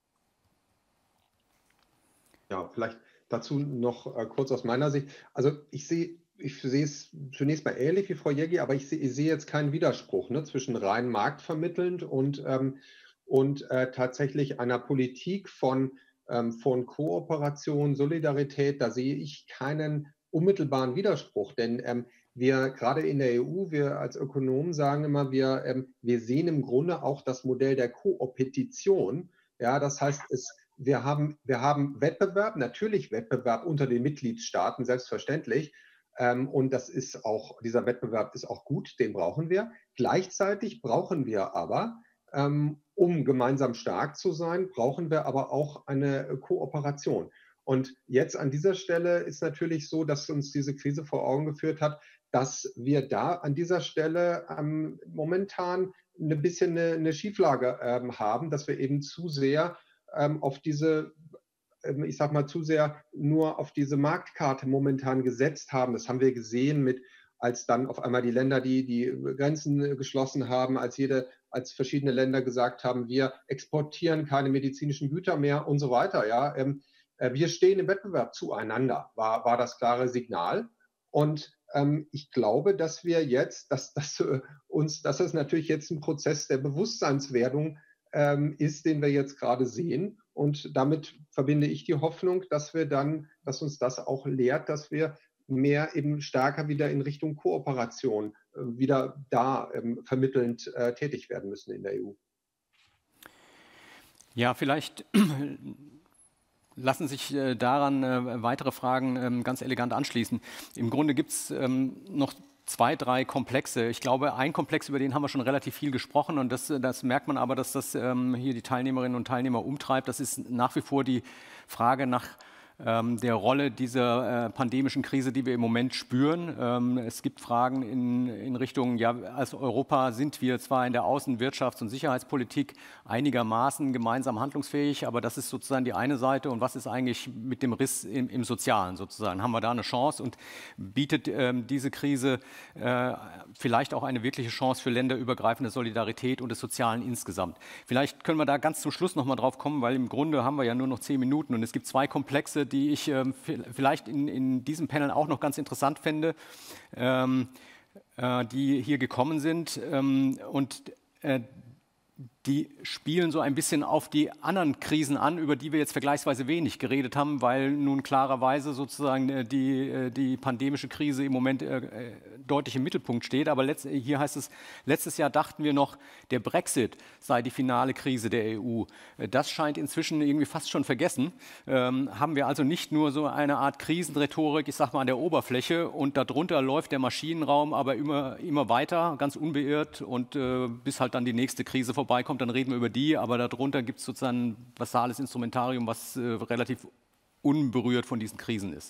Ja, vielleicht dazu noch kurz aus meiner Sicht. Also ich sehe es zunächst mal ähnlich wie Frau Jäcki, aber ich sehe jetzt keinen Widerspruch, ne, zwischen rein marktvermittelnd und und tatsächlich einer Politik von Kooperation, Solidarität, da sehe ich keinen unmittelbaren Widerspruch, denn wir gerade in der EU, wir als Ökonomen sagen immer, wir sehen im Grunde auch das Modell der Koopetition. Ja, das heißt, wir haben Wettbewerb, natürlich Wettbewerb unter den Mitgliedstaaten, selbstverständlich. Und dieser Wettbewerb ist auch gut, den brauchen wir. Gleichzeitig brauchen wir aber, um gemeinsam stark zu sein, brauchen wir aber auch eine Kooperation. Und jetzt an dieser Stelle ist natürlich so, dass uns diese Krise vor Augen geführt hat, dass wir da an dieser Stelle momentan ein bisschen eine Schieflage haben, dass wir eben zu sehr auf diese, ich sag mal, zu sehr nur auf diese Marktkarte momentan gesetzt haben. Das haben wir gesehen als dann auf einmal die Länder die Grenzen geschlossen haben, als verschiedene Länder gesagt haben, wir exportieren keine medizinischen Güter mehr und so weiter. Ja, wir stehen im Wettbewerb zueinander, war das klare Signal. Und ich glaube, dass wir jetzt, dass es natürlich jetzt ein Prozess der Bewusstseinswerdung ist, den wir jetzt gerade sehen. Und damit verbinde ich die Hoffnung, dass uns das auch lehrt, dass wir mehr eben stärker wieder in Richtung Kooperation wieder da vermittelnd tätig werden müssen in der EU. Ja, vielleicht lassen sich daran weitere Fragen ganz elegant anschließen. Im Grunde gibt es noch 2, 3 Komplexe. Ich glaube, ein Komplex, über den haben wir schon relativ viel gesprochen und das merkt man aber, dass das hier die Teilnehmerinnen und Teilnehmer umtreibt. Das ist nach wie vor die Frage nach der Rolle dieser pandemischen Krise, die wir im Moment spüren. Es gibt Fragen in Richtung, ja, als Europa sind wir zwar in der Außen-, Wirtschafts- und Sicherheitspolitik einigermaßen gemeinsam handlungsfähig, aber das ist sozusagen die eine Seite. Und was ist eigentlich mit dem Riss im Sozialen sozusagen? Haben wir da eine Chance und bietet diese Krise vielleicht auch eine wirkliche Chance für länderübergreifende Solidarität und des Sozialen insgesamt? Vielleicht können wir da ganz zum Schluss noch mal drauf kommen, weil im Grunde haben wir ja nur noch 10 Minuten und es gibt 2 Komplexe, die ich vielleicht in diesem Panel auch noch ganz interessant fände, die hier gekommen sind. Und die spielen so ein bisschen auf die anderen Krisen an, über die wir jetzt vergleichsweise wenig geredet haben, weil nun klarerweise sozusagen die pandemische Krise im Moment deutlich im Mittelpunkt steht. Aber hier heißt es, letztes Jahr dachten wir noch, der Brexit sei die finale Krise der EU. Das scheint inzwischen irgendwie fast schon vergessen. Haben wir also nicht nur so eine Art Krisenrhetorik, ich sag mal, an der Oberfläche und darunter läuft der Maschinenraum aber immer weiter, ganz unbeirrt und bis halt dann die nächste Krise vorbeikommt, dann reden wir über die, aber darunter gibt es sozusagen ein basales Instrumentarium, was relativ unberührt von diesen Krisen ist.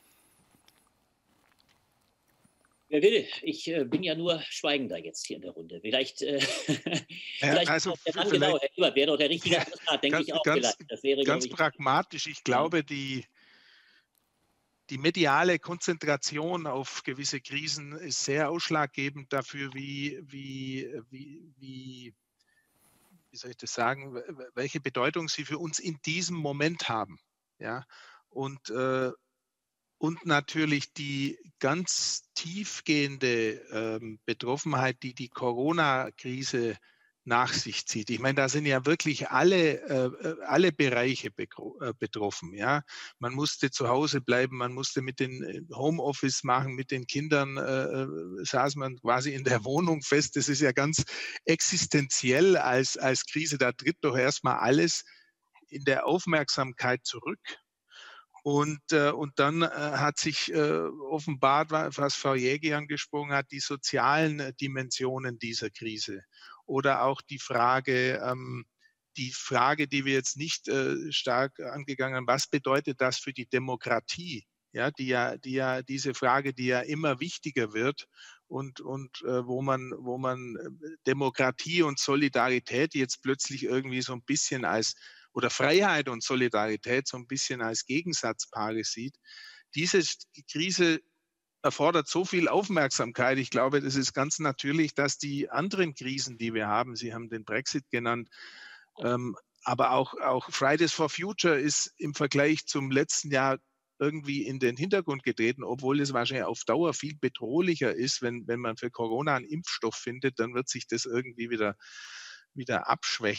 Wer will? Ich bin ja nur schweigender jetzt hier in der Runde. Vielleicht also genau, Herr Ebert wäre doch der richtige Antwort, denke ich auch. Das wäre ganz pragmatisch. Ich glaube, die mediale Konzentration auf gewisse Krisen ist sehr ausschlaggebend dafür, wie soll ich das sagen, welche Bedeutung sie für uns in diesem Moment haben. Ja? Und natürlich die ganz tiefgehende Betroffenheit, die Corona-Krise nach sich zieht. Ich meine, da sind ja wirklich alle Bereiche betroffen. Ja? Man musste zu Hause bleiben, man musste mit den Homeoffice machen, mit den Kindern saß man quasi in der Wohnung fest. Das ist ja ganz existenziell als Krise. Da tritt doch erstmal alles in der Aufmerksamkeit zurück. Und dann hat sich offenbart, was Frau Jägi angesprochen hat, die sozialen Dimensionen dieser Krise. Oder auch die Frage, die wir jetzt nicht stark angegangen haben, was bedeutet das für die Demokratie? Ja, diese Frage, die ja immer wichtiger wird und wo man Demokratie und Solidarität jetzt plötzlich irgendwie so ein bisschen oder Freiheit und Solidarität so ein bisschen als Gegensatzpaare sieht. Diese Krise erfordert so viel Aufmerksamkeit. Ich glaube, das ist ganz natürlich, dass die anderen Krisen, die wir haben, Sie haben den Brexit genannt, aber auch Fridays for Future ist im Vergleich zum letzten Jahr irgendwie in den Hintergrund getreten, obwohl es wahrscheinlich auf Dauer viel bedrohlicher ist. Wenn man für Corona einen Impfstoff findet, dann wird sich das irgendwie wieder abschwächen.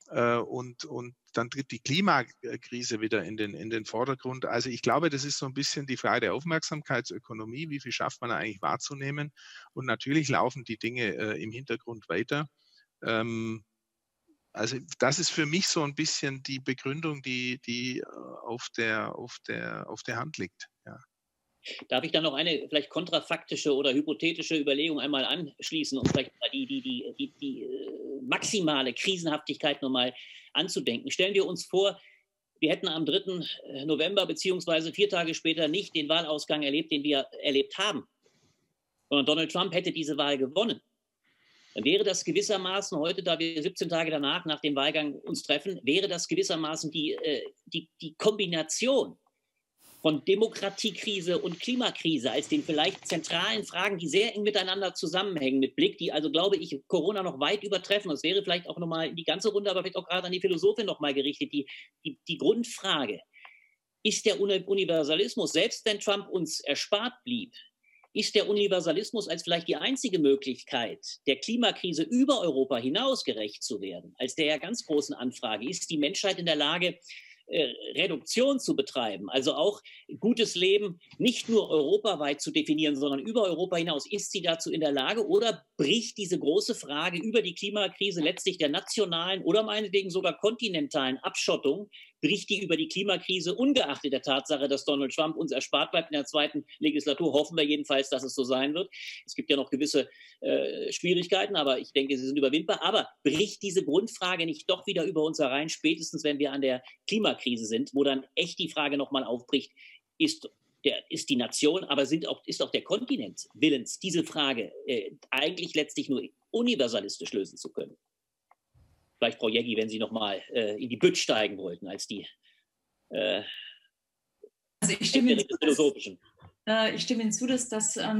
und dann tritt die Klimakrise wieder in den Vordergrund. Also ich glaube, das ist so ein bisschen die Frage der Aufmerksamkeitsökonomie. Wie viel schafft man eigentlich wahrzunehmen? Und natürlich laufen die Dinge im Hintergrund weiter. Also das ist für mich so ein bisschen die Begründung, die auf der Hand liegt. Ja. Darf ich dann noch eine vielleicht kontrafaktische oder hypothetische Überlegung einmal anschließen, um vielleicht mal die maximale Krisenhaftigkeit nochmal anzudenken? Stellen wir uns vor, wir hätten am 3. November beziehungsweise 4 Tage später nicht den Wahlausgang erlebt, den wir erlebt haben, sondern Donald Trump hätte diese Wahl gewonnen. Dann wäre das gewissermaßen heute, da wir 17 Tage danach, nach dem Wahlgang uns treffen, wäre das gewissermaßen die Kombination von Demokratiekrise und Klimakrise als den vielleicht zentralen Fragen, die sehr eng miteinander zusammenhängen, mit Blick, die also, glaube ich, Corona noch weit übertreffen. Das wäre vielleicht auch nochmal in die ganze Runde, aber vielleicht auch gerade an die Philosophin nochmal gerichtet. Die Grundfrage, ist der Universalismus, selbst wenn Trump uns erspart blieb, ist der Universalismus als vielleicht die einzige Möglichkeit, der Klimakrise über Europa hinaus gerecht zu werden, als der ganz großen Anfrage, ist die Menschheit in der Lage, Reduktion zu betreiben, also auch gutes Leben nicht nur europaweit zu definieren, sondern über Europa hinaus. Ist sie dazu in der Lage oder bricht diese große Frage über die Klimakrise letztlich der nationalen oder meinetwegen sogar kontinentalen Abschottung, bricht die über die Klimakrise, ungeachtet der Tatsache, dass Donald Trump uns erspart bleibt in der 2. Legislatur, hoffen wir jedenfalls, dass es so sein wird. Es gibt ja noch gewisse Schwierigkeiten, aber ich denke, sie sind überwindbar. Aber bricht diese Grundfrage nicht doch wieder über uns herein, spätestens wenn wir an der Klimakrise sind, wo dann echt die Frage nochmal aufbricht, ist die Nation, aber ist auch der Kontinent willens, diese Frage eigentlich letztlich nur universalistisch lösen zu können? Vielleicht, Frau Jäggi, wenn Sie noch mal in die Bütt steigen wollten, als die also ich stimme Ihnen zu, dass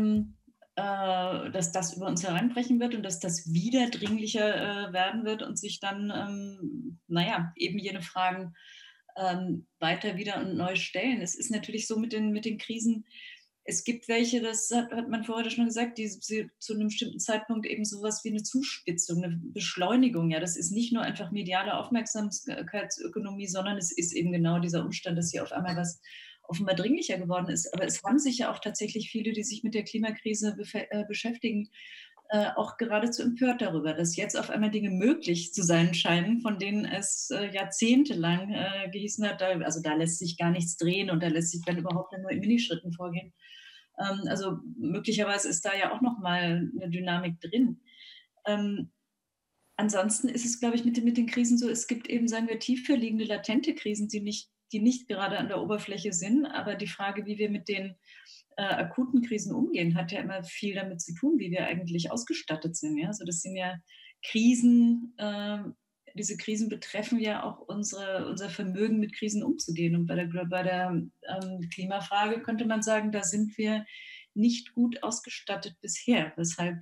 das über uns hereinbrechen wird und dass das wieder dringlicher werden wird und sich dann, eben jene Fragen weiter wieder und neu stellen. Es ist natürlich so mit den Krisen, es gibt welche, das hat man vorher schon gesagt, die zu einem bestimmten Zeitpunkt eben sowas wie eine Zuspitzung, eine Beschleunigung. Ja, das ist nicht nur einfach mediale Aufmerksamkeitsökonomie, sondern es ist eben genau dieser Umstand, dass hier auf einmal was offenbar dringlicher geworden ist. Aber es haben sich ja auch tatsächlich viele, die sich mit der Klimakrise beschäftigen, auch geradezu empört darüber, dass jetzt auf einmal Dinge möglich zu sein scheinen, von denen es jahrzehntelang gehießen hat, da lässt sich gar nichts drehen und da lässt sich dann überhaupt nur in Minischritten vorgehen. Also möglicherweise ist da ja auch nochmal eine Dynamik drin. Ansonsten ist es, glaube ich, mit den Krisen so, es gibt eben, sagen wir, tiefer liegende, latente Krisen, die nicht gerade an der Oberfläche sind, aber die Frage, wie wir mit den akuten Krisen umgehen, hat ja immer viel damit zu tun, wie wir eigentlich ausgestattet sind. Ja? Also das sind ja Krisen, diese Krisen betreffen ja auch unser Vermögen, mit Krisen umzugehen. Und bei der Klimafrage könnte man sagen, da sind wir nicht gut ausgestattet bisher, weshalb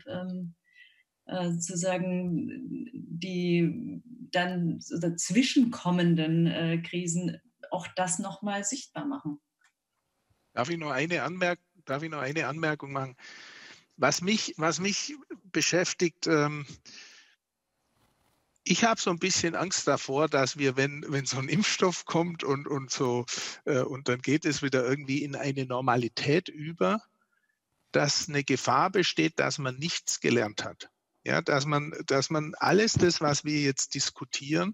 sozusagen die dann dazwischenkommenden Krisen auch das nochmal sichtbar machen. Darf ich noch eine Anmerkung machen? Was mich beschäftigt, ich habe so ein bisschen Angst davor, dass wir, wenn so ein Impfstoff kommt und dann geht es wieder irgendwie in eine Normalität über, dass eine Gefahr besteht, dass man nichts gelernt hat. Ja, dass man alles das, was wir jetzt diskutieren,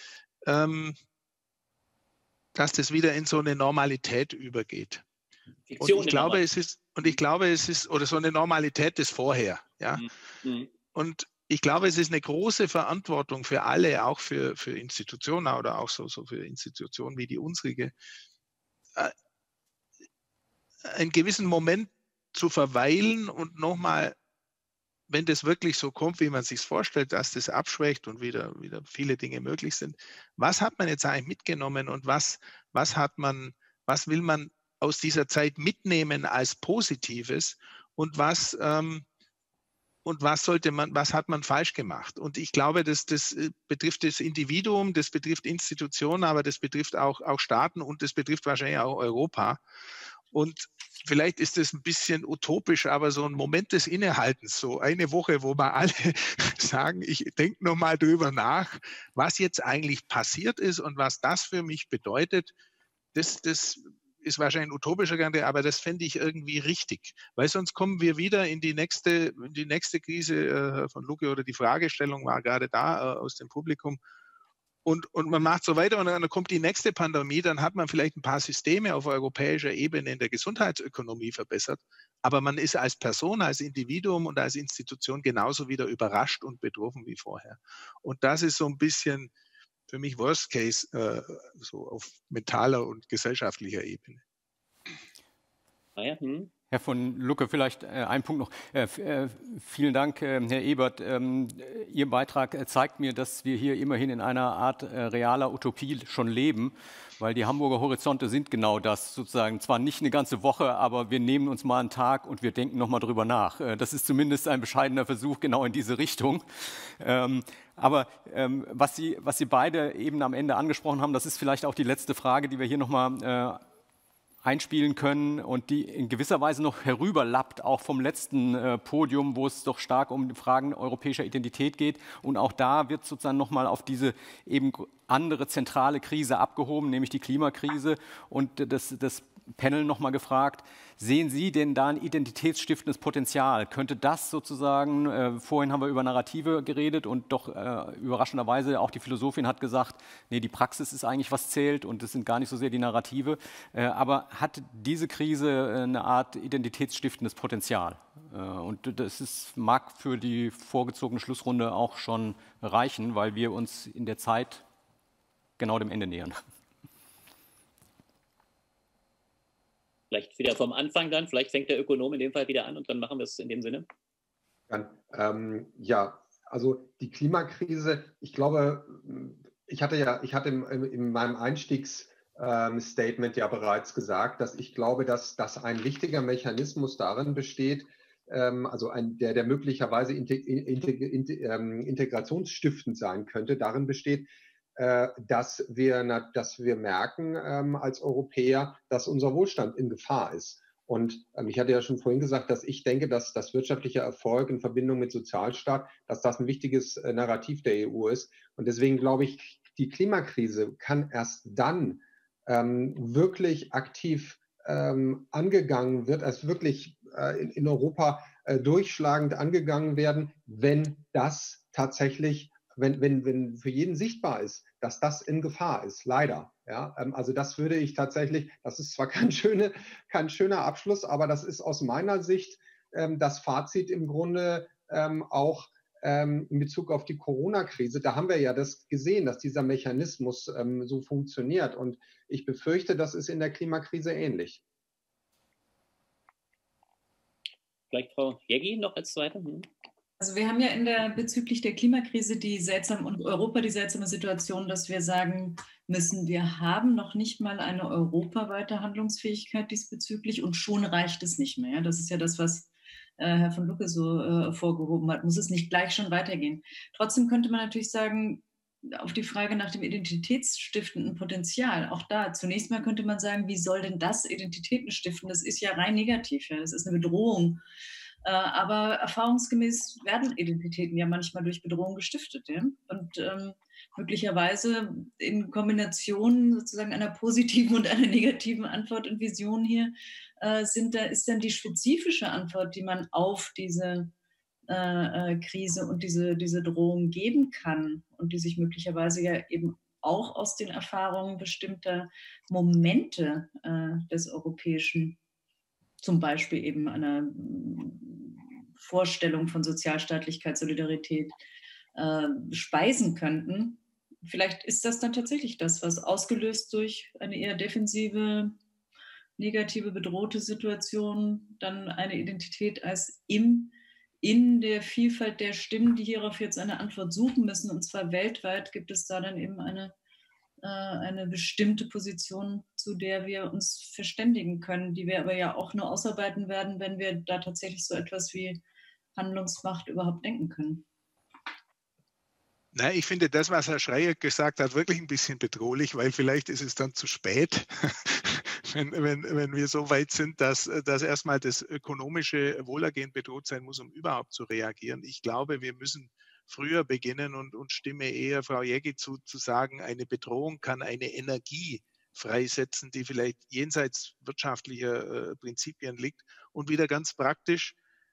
dass das wieder in so eine Normalität übergeht. Und ich glaube, es ist, oder so eine Normalität des Vorher. Ja? Mhm. Und ich glaube, es ist eine große Verantwortung für alle, auch für Institutionen oder auch so für Institutionen wie die unsrige, einen gewissen Moment zu verweilen und nochmal, wenn das wirklich so kommt, wie man es sich vorstellt, dass das abschwächt und wieder viele Dinge möglich sind, was hat man jetzt eigentlich mitgenommen und was will man aus dieser Zeit mitnehmen als Positives und was hat man falsch gemacht? Und ich glaube, das betrifft das Individuum, das betrifft Institutionen, aber das betrifft auch Staaten und das betrifft wahrscheinlich auch Europa. Und vielleicht ist es ein bisschen utopisch, aber so ein Moment des Innehaltens, so eine Woche, wo wir alle sagen, ich denke nochmal drüber nach, was jetzt eigentlich passiert ist und was das für mich bedeutet, das ist wahrscheinlich ein utopischer Gedanke, aber das fände ich irgendwie richtig, weil sonst kommen wir wieder in die nächste Krise von Lucke, oder die Fragestellung war gerade da aus dem Publikum. Und man macht so weiter und dann kommt die nächste Pandemie, dann hat man vielleicht ein paar Systeme auf europäischer Ebene in der Gesundheitsökonomie verbessert, aber man ist als Person, als Individuum und als Institution genauso wieder überrascht und betroffen wie vorher. Und das ist so ein bisschen für mich Worst Case, so auf mentaler und gesellschaftlicher Ebene. Herr von Lucke, vielleicht ein Punkt noch. Vielen Dank, Herr Ebert. Ihr Beitrag zeigt mir, dass wir hier immerhin in einer Art realer Utopie schon leben, weil die Hamburger Horizonte sind genau das, sozusagen zwar nicht eine ganze Woche, aber wir nehmen uns mal einen Tag und wir denken nochmal drüber nach. Das ist zumindest ein bescheidener Versuch genau in diese Richtung. Aber was Sie beide eben am Ende angesprochen haben, das ist vielleicht auch die letzte Frage, die wir hier nochmal einspielen können und die in gewisser Weise noch herüberlappt, auch vom letzten Podium, wo es doch stark um Fragen europäischer Identität geht. Und auch da wird sozusagen nochmal auf diese eben andere zentrale Krise abgehoben, nämlich die Klimakrise. Und das Panel nochmal gefragt, sehen Sie denn da ein identitätsstiftendes Potenzial? Könnte das sozusagen, vorhin haben wir über Narrative geredet und doch überraschenderweise auch die Philosophin hat gesagt, nee, die Praxis ist eigentlich, was zählt und es sind gar nicht so sehr die Narrative. Aber hat diese Krise eine Art identitätsstiftendes Potenzial? Und das mag für die vorgezogene Schlussrunde auch schon reichen, weil wir uns in der Zeit genau dem Ende nähern. Vielleicht wieder vom Anfang dann, vielleicht fängt der Ökonom in dem Fall wieder an und dann machen wir es in dem Sinne. Ja, also die Klimakrise, ich glaube, ich hatte in meinem Einstiegsstatement ja bereits gesagt, dass ich glaube, dass ein wichtiger Mechanismus darin besteht, also der möglicherweise integrationsstiftend sein könnte, darin besteht, dass wir merken als Europäer, dass unser Wohlstand in Gefahr ist. Und ich hatte ja schon vorhin gesagt, dass ich denke, dass das wirtschaftliche Erfolg in Verbindung mit Sozialstaat, dass das ein wichtiges Narrativ der EU ist. Und deswegen glaube ich, die Klimakrise kann erst dann wirklich aktiv angegangen wird, als wirklich in Europa durchschlagend angegangen werden, wenn das tatsächlich wenn für jeden sichtbar ist, dass das in Gefahr ist, leider. Ja, also das würde ich tatsächlich, das ist zwar kein schöner Abschluss, aber das ist aus meiner Sicht das Fazit im Grunde auch in Bezug auf die Corona-Krise. Da haben wir ja das gesehen, dass dieser Mechanismus so funktioniert. Und ich befürchte, das ist in der Klimakrise ähnlich. Vielleicht Frau Jägi noch als Zweite. Also wir haben ja bezüglich der Klimakrise und Europa die seltsame Situation, dass wir sagen müssen, wir haben noch nicht mal eine europaweite Handlungsfähigkeit diesbezüglich und schon reicht es nicht mehr. Das ist ja das, was Herr von Lucke so vorgehoben hat. Muss es nicht gleich schon weitergehen? Trotzdem könnte man natürlich sagen, auf die Frage nach dem identitätsstiftenden Potenzial, auch da, zunächst mal könnte man sagen, wie soll denn das Identitäten stiften? Das ist ja rein negativ, ja? Das ist eine Bedrohung. Aber erfahrungsgemäß werden Identitäten ja manchmal durch Bedrohung gestiftet. Ja? Und möglicherweise in Kombination sozusagen einer positiven und einer negativen Antwort und Vision hier ist dann die spezifische Antwort, die man auf diese Krise und diese Drohung geben kann und die sich möglicherweise ja eben auch aus den Erfahrungen bestimmter Momente des europäischen, zum Beispiel eben einer Vorstellung von Sozialstaatlichkeit, Solidarität speisen könnten. Vielleicht ist das dann tatsächlich das, was ausgelöst durch eine eher defensive, negative, bedrohte Situation dann eine Identität als in der Vielfalt der Stimmen, die hierauf jetzt eine Antwort suchen müssen, und zwar weltweit, gibt es da dann eben eine bestimmte Position, zu der wir uns verständigen können, die wir aber ja auch nur ausarbeiten werden, wenn wir da tatsächlich so etwas wie Handlungsmacht überhaupt denken können. Nein, ich finde das, was Herr Schreier gesagt hat, wirklich ein bisschen bedrohlich, weil vielleicht ist es dann zu spät, wenn wir so weit sind, dass erstmal das ökonomische Wohlergehen bedroht sein muss, um überhaupt zu reagieren. Ich glaube, wir müssen früher beginnen und stimme eher Frau Jäcki zu sagen, eine Bedrohung kann eine Energie freisetzen, die vielleicht jenseits wirtschaftlicher Prinzipien liegt. Und wieder ganz praktisch,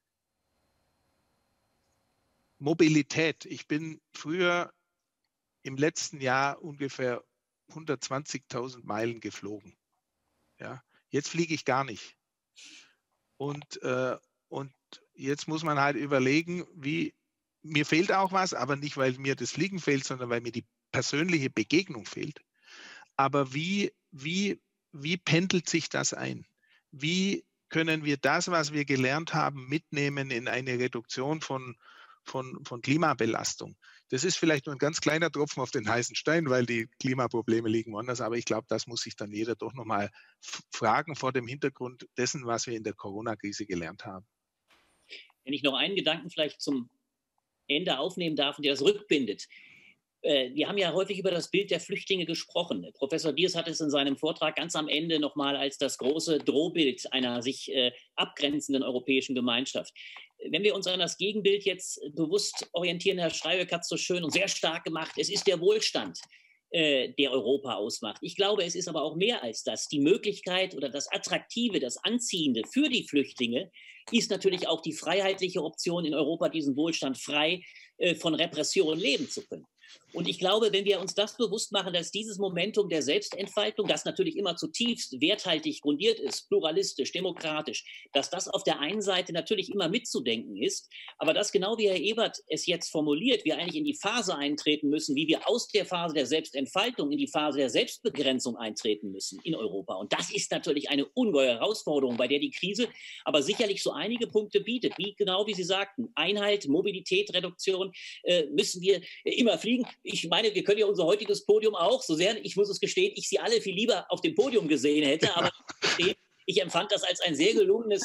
Mobilität. Ich bin früher im letzten Jahr ungefähr 120.000 Meilen geflogen. Ja, jetzt fliege ich gar nicht. Und jetzt muss man halt überlegen, mir fehlt auch was, aber nicht, weil mir das Fliegen fehlt, sondern weil mir die persönliche Begegnung fehlt. Aber wie pendelt sich das ein? Wie können wir das, was wir gelernt haben, mitnehmen in eine Reduktion von Klimabelastung? Das ist vielleicht nur ein ganz kleiner Tropfen auf den heißen Stein, weil die Klimaprobleme liegen woanders. Aber ich glaube, das muss sich dann jeder doch nochmal fragen vor dem Hintergrund dessen, was wir in der Corona-Krise gelernt haben. Wenn ich noch einen Gedanken vielleicht zum Ende aufnehmen darf und der das rückbindet. Wir haben ja häufig über das Bild der Flüchtlinge gesprochen. Professor Diers hat es in seinem Vortrag ganz am Ende nochmal als das große Drohbild einer sich abgrenzenden europäischen Gemeinschaft. Wenn wir uns an das Gegenbild jetzt bewusst orientieren, Herr Schreibeck hat es so schön und sehr stark gemacht, es ist der Wohlstand, der Europa ausmacht. Ich glaube, es ist aber auch mehr als das. Die Möglichkeit oder das Attraktive, das Anziehende für die Flüchtlinge ist natürlich auch die freiheitliche Option in Europa, diesen Wohlstand frei von Repression leben zu können. Und ich glaube, wenn wir uns das bewusst machen, dass dieses Momentum der Selbstentfaltung, das natürlich immer zutiefst werthaltig grundiert ist, pluralistisch, demokratisch, dass das auf der einen Seite natürlich immer mitzudenken ist, aber dass genau wie Herr Ebert es jetzt formuliert, wir eigentlich in die Phase eintreten müssen, wie wir aus der Phase der Selbstentfaltung in die Phase der Selbstbegrenzung eintreten müssen in Europa. Und das ist natürlich eine ungeheure Herausforderung, bei der die Krise aber sicherlich so einige Punkte bietet, wie genau wie Sie sagten, Einheit, Mobilität, Reduktion, müssen wir immer fliegen. Ich meine, wir können ja unser heutiges Podium auch, so sehr, ich muss es gestehen, ich Sie alle viel lieber auf dem Podium gesehen hätte, aber ich empfand das als ein sehr gelungenes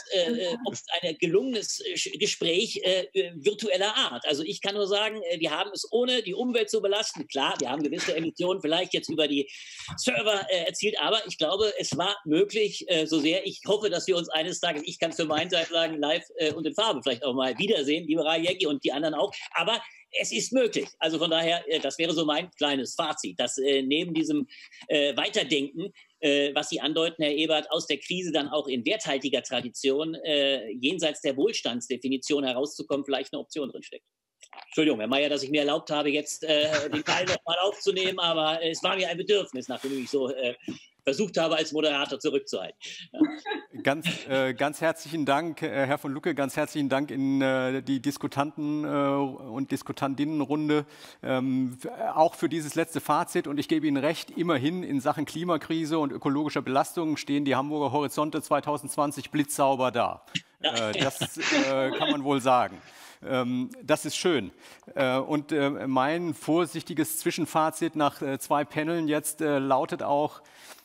Gespräch virtueller Art. Also ich kann nur sagen, wir haben es ohne die Umwelt zu belasten. Klar, wir haben gewisse Emissionen vielleicht jetzt über die Server erzielt, aber ich glaube, es war möglich, so sehr ich hoffe, dass wir uns eines Tages, ich kann für meinen Teil sagen, live und in Farbe vielleicht auch mal wiedersehen, liebe Frau Jäcki und die anderen auch, aber es ist möglich. Also von daher, das wäre so mein kleines Fazit, dass neben diesem Weiterdenken, was Sie andeuten, Herr Ebert, aus der Krise dann auch in werthaltiger Tradition jenseits der Wohlstandsdefinition herauszukommen, vielleicht eine Option drinsteckt. Entschuldigung, Herr Mayer, dass ich mir erlaubt habe, jetzt den Teil noch mal aufzunehmen, aber es war mir ein Bedürfnis, nachdem ich so versucht habe, als Moderator zurückzuhalten. Ja. Ganz herzlichen Dank, Herr von Lucke, ganz herzlichen Dank in die Diskutanten- und Diskutantinnenrunde, auch für dieses letzte Fazit. Und ich gebe Ihnen recht, immerhin in Sachen Klimakrise und ökologischer Belastung stehen die Hamburger Horizonte 2020 blitzsauber da. Das kann man wohl sagen. Das ist schön. Und mein vorsichtiges Zwischenfazit nach 2 Paneln jetzt lautet auch,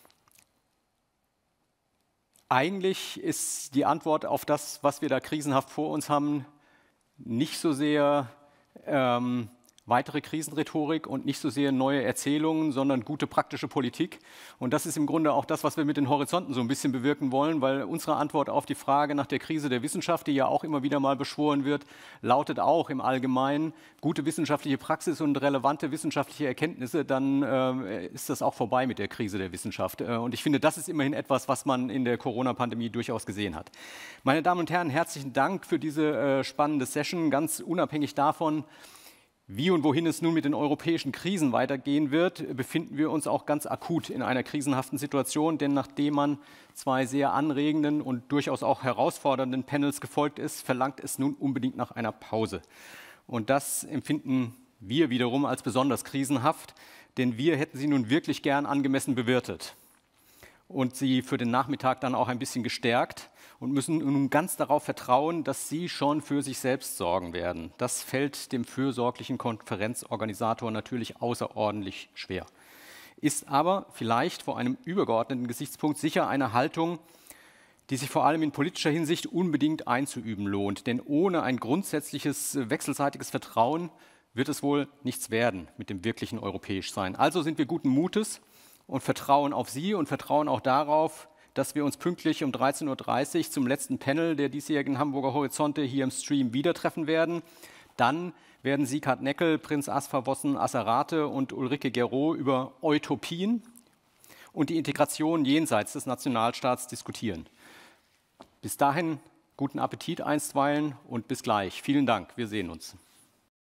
eigentlich ist die Antwort auf das, was wir da krisenhaft vor uns haben, nicht so sehr weitere Krisenrhetorik und nicht so sehr neue Erzählungen, sondern gute praktische Politik. Und das ist im Grunde auch das, was wir mit den Horizonten so ein bisschen bewirken wollen, weil unsere Antwort auf die Frage nach der Krise der Wissenschaft, die ja auch immer wieder mal beschworen wird, lautet auch im Allgemeinen gute wissenschaftliche Praxis und relevante wissenschaftliche Erkenntnisse, dann ist das auch vorbei mit der Krise der Wissenschaft. Und ich finde, das ist immerhin etwas, was man in der Corona-Pandemie durchaus gesehen hat. Meine Damen und Herren, herzlichen Dank für diese spannende Session, ganz unabhängig davon, wie und wohin es nun mit den europäischen Krisen weitergehen wird, befinden wir uns auch ganz akut in einer krisenhaften Situation, denn nachdem man 2 sehr anregenden und durchaus auch herausfordernden Panels gefolgt ist, verlangt es nun unbedingt nach einer Pause. Und das empfinden wir wiederum als besonders krisenhaft, denn wir hätten sie nun wirklich gern angemessen bewirtet und sie für den Nachmittag dann auch ein bisschen gestärkt und müssen nun ganz darauf vertrauen, dass Sie schon für sich selbst sorgen werden. Das fällt dem fürsorglichen Konferenzorganisator natürlich außerordentlich schwer. Ist aber vielleicht vor einem übergeordneten Gesichtspunkt sicher eine Haltung, die sich vor allem in politischer Hinsicht unbedingt einzuüben lohnt. Denn ohne ein grundsätzliches wechselseitiges Vertrauen wird es wohl nichts werden mit dem wirklichen Europäischsein. Also sind wir guten Mutes und vertrauen auf Sie und vertrauen auch darauf, dass wir uns pünktlich um 13:30 Uhr zum letzten Panel der diesjährigen Hamburger Horizonte hier im Stream wieder treffen werden. Dann werden Sieghard Neckel, Prinz Asfer Vossen Asserate und Ulrike Guerreau über Utopien und die Integration jenseits des Nationalstaats diskutieren. Bis dahin guten Appetit einstweilen und bis gleich. Vielen Dank. Wir sehen uns.